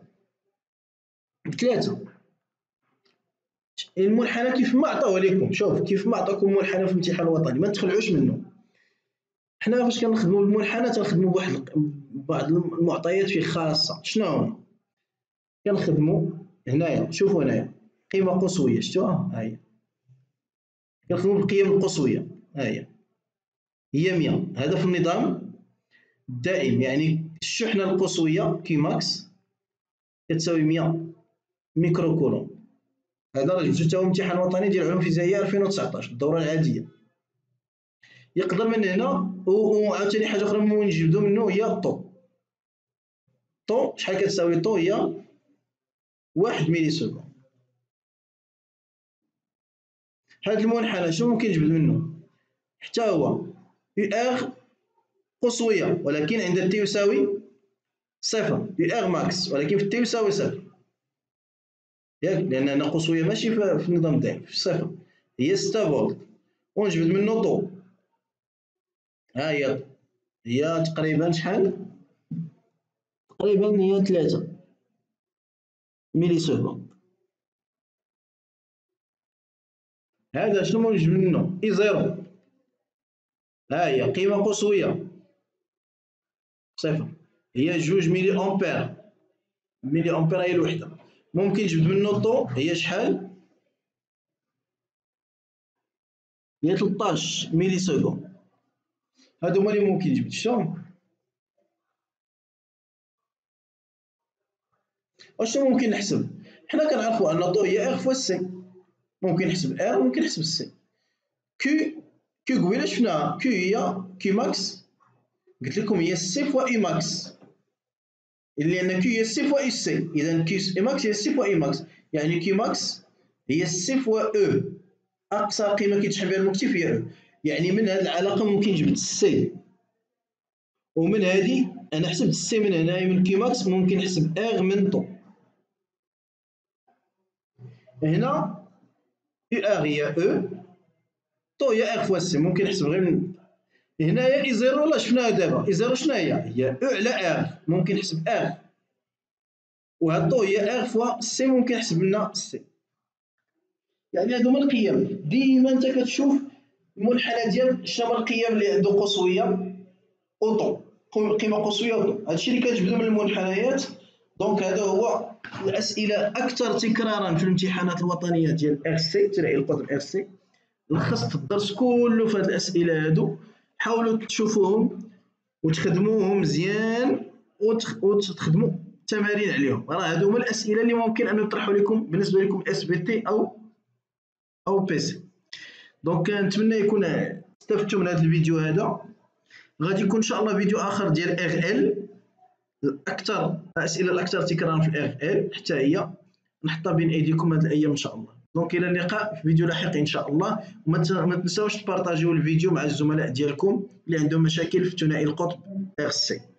المنحنى كيف ما عطاوه لكم. شوف كيف ما عطاكم منحنى في الامتحان الوطني ما تخلعوش منه. حنا فاش كنخدموا المنحنى تنخدموا بواحد بعض المعطيات فيه خاصة. شنو هما؟ كنخدموا هنايا، شوفوا هنايا قيمة قصوية، شفتوها؟ ها هي. كنخدموا بالقيم القصوية، ها هي 100. هذا في النظام الدائم، يعني الشحنة القصوية كي ماكس كتساوي 100 ميكرو كولوم. هذا راه جبتو حتى هو امتحان وطني ديال علوم فيزيائية 2019 الدورة العادية. يقدر من هنا وعاوتاني حاجة أخرى ممكن نجبدو منه هي طو. طو شحال كتساوي؟ طو هي 1 ميلي سكوند. هاد المنحنى شنو ممكن نجبد منه؟ حتى هو يو ار قصوية ولكن عند تي يساوي صفر، يو ار ماكس ولكن في تي يساوي صفر، ياك؟ لأن هنا قصوية ماشي في النظام الدائم في صفر، هي 6 فولت. ونجبد منه طو، ها هي تقريبا شحال؟ تقريبا هي 3 ميلي سكوند. هذا شنو موجب منه؟ اي زيرو. ها هي قيمة قصوية صفر، هي 2 ملي أمبير. ملي أمبير هي الوحدة. ممكن تجبد منه الضوء، هي شحال؟ هي 13 ملي سكوند. هادو هما اللي ممكن تجبد. شلون؟ واشنو ممكن نحسب؟ حنا كنعرفو أن الضوء هي ار فوا سي. ممكن نحسب ار وممكن نحسب سي. كيو قبيله شفناها، كيو هي كيو ماكس، قلت لكم هي سي فوا اي ماكس، لأن كيو هي سي فوا اي سي، إذا كيو اي ماكس هي سي فوا اي ماكس، يعني كيو ماكس هي سي فوا او، أقصى قيمة كيتشحن بها المكتف هي او. يعني من هذه العلاقة ممكن جبت سي، ومن هذه أنا حسبت سي من هنايا من كيو ماكس، ممكن نحسب ار من طو. هنا كيو ار هي او، طو هي ار فوا سي، ممكن نحسب غير من هنايا. اي زيرو لا شفناها دابا، اي زيرو شنو هي او على ار، ممكن نحسب ار، وهاد طو هي ار فوا سي، ممكن نحسب منها سي. يعني هادو هما القيم. ديما انت كتشوف المنحنى ديال شنو هما القيم اللي عندو قصويه وطو، قيمه قصويه وطو، هادشي اللي كتجبدو من المنحنيات. دونك هذا هو الاسئله اكثر تكرارا في الامتحانات الوطنيه ديال ار سي، تلاقي القطب ار سي. لخصت الدرس كله في هاد الاسئله هادو، حاولوا تشوفوهم وتخدموهم مزيان وتخدموا التمارين عليهم. راه هادو هما الاسئله اللي ممكن ان نطرحوا لكم بالنسبه لكم اس بي تي او بي سي. دونك نتمنى يكون استفدتوا من هذا الفيديو هذا. غادي يكون ان شاء الله فيديو اخر ديال ار ال، الاكثر الاسئله الاكثر تكرارا في ار ال، حتى هي نحطها بين ايديكم هذه الايام ان شاء الله. دونك الى اللقاء في فيديو لاحق ان شاء الله. وما تنساوش تبارطاجيو الفيديو مع الزملاء ديالكم اللي عندهم مشاكل في ثنائي القطب ار سي.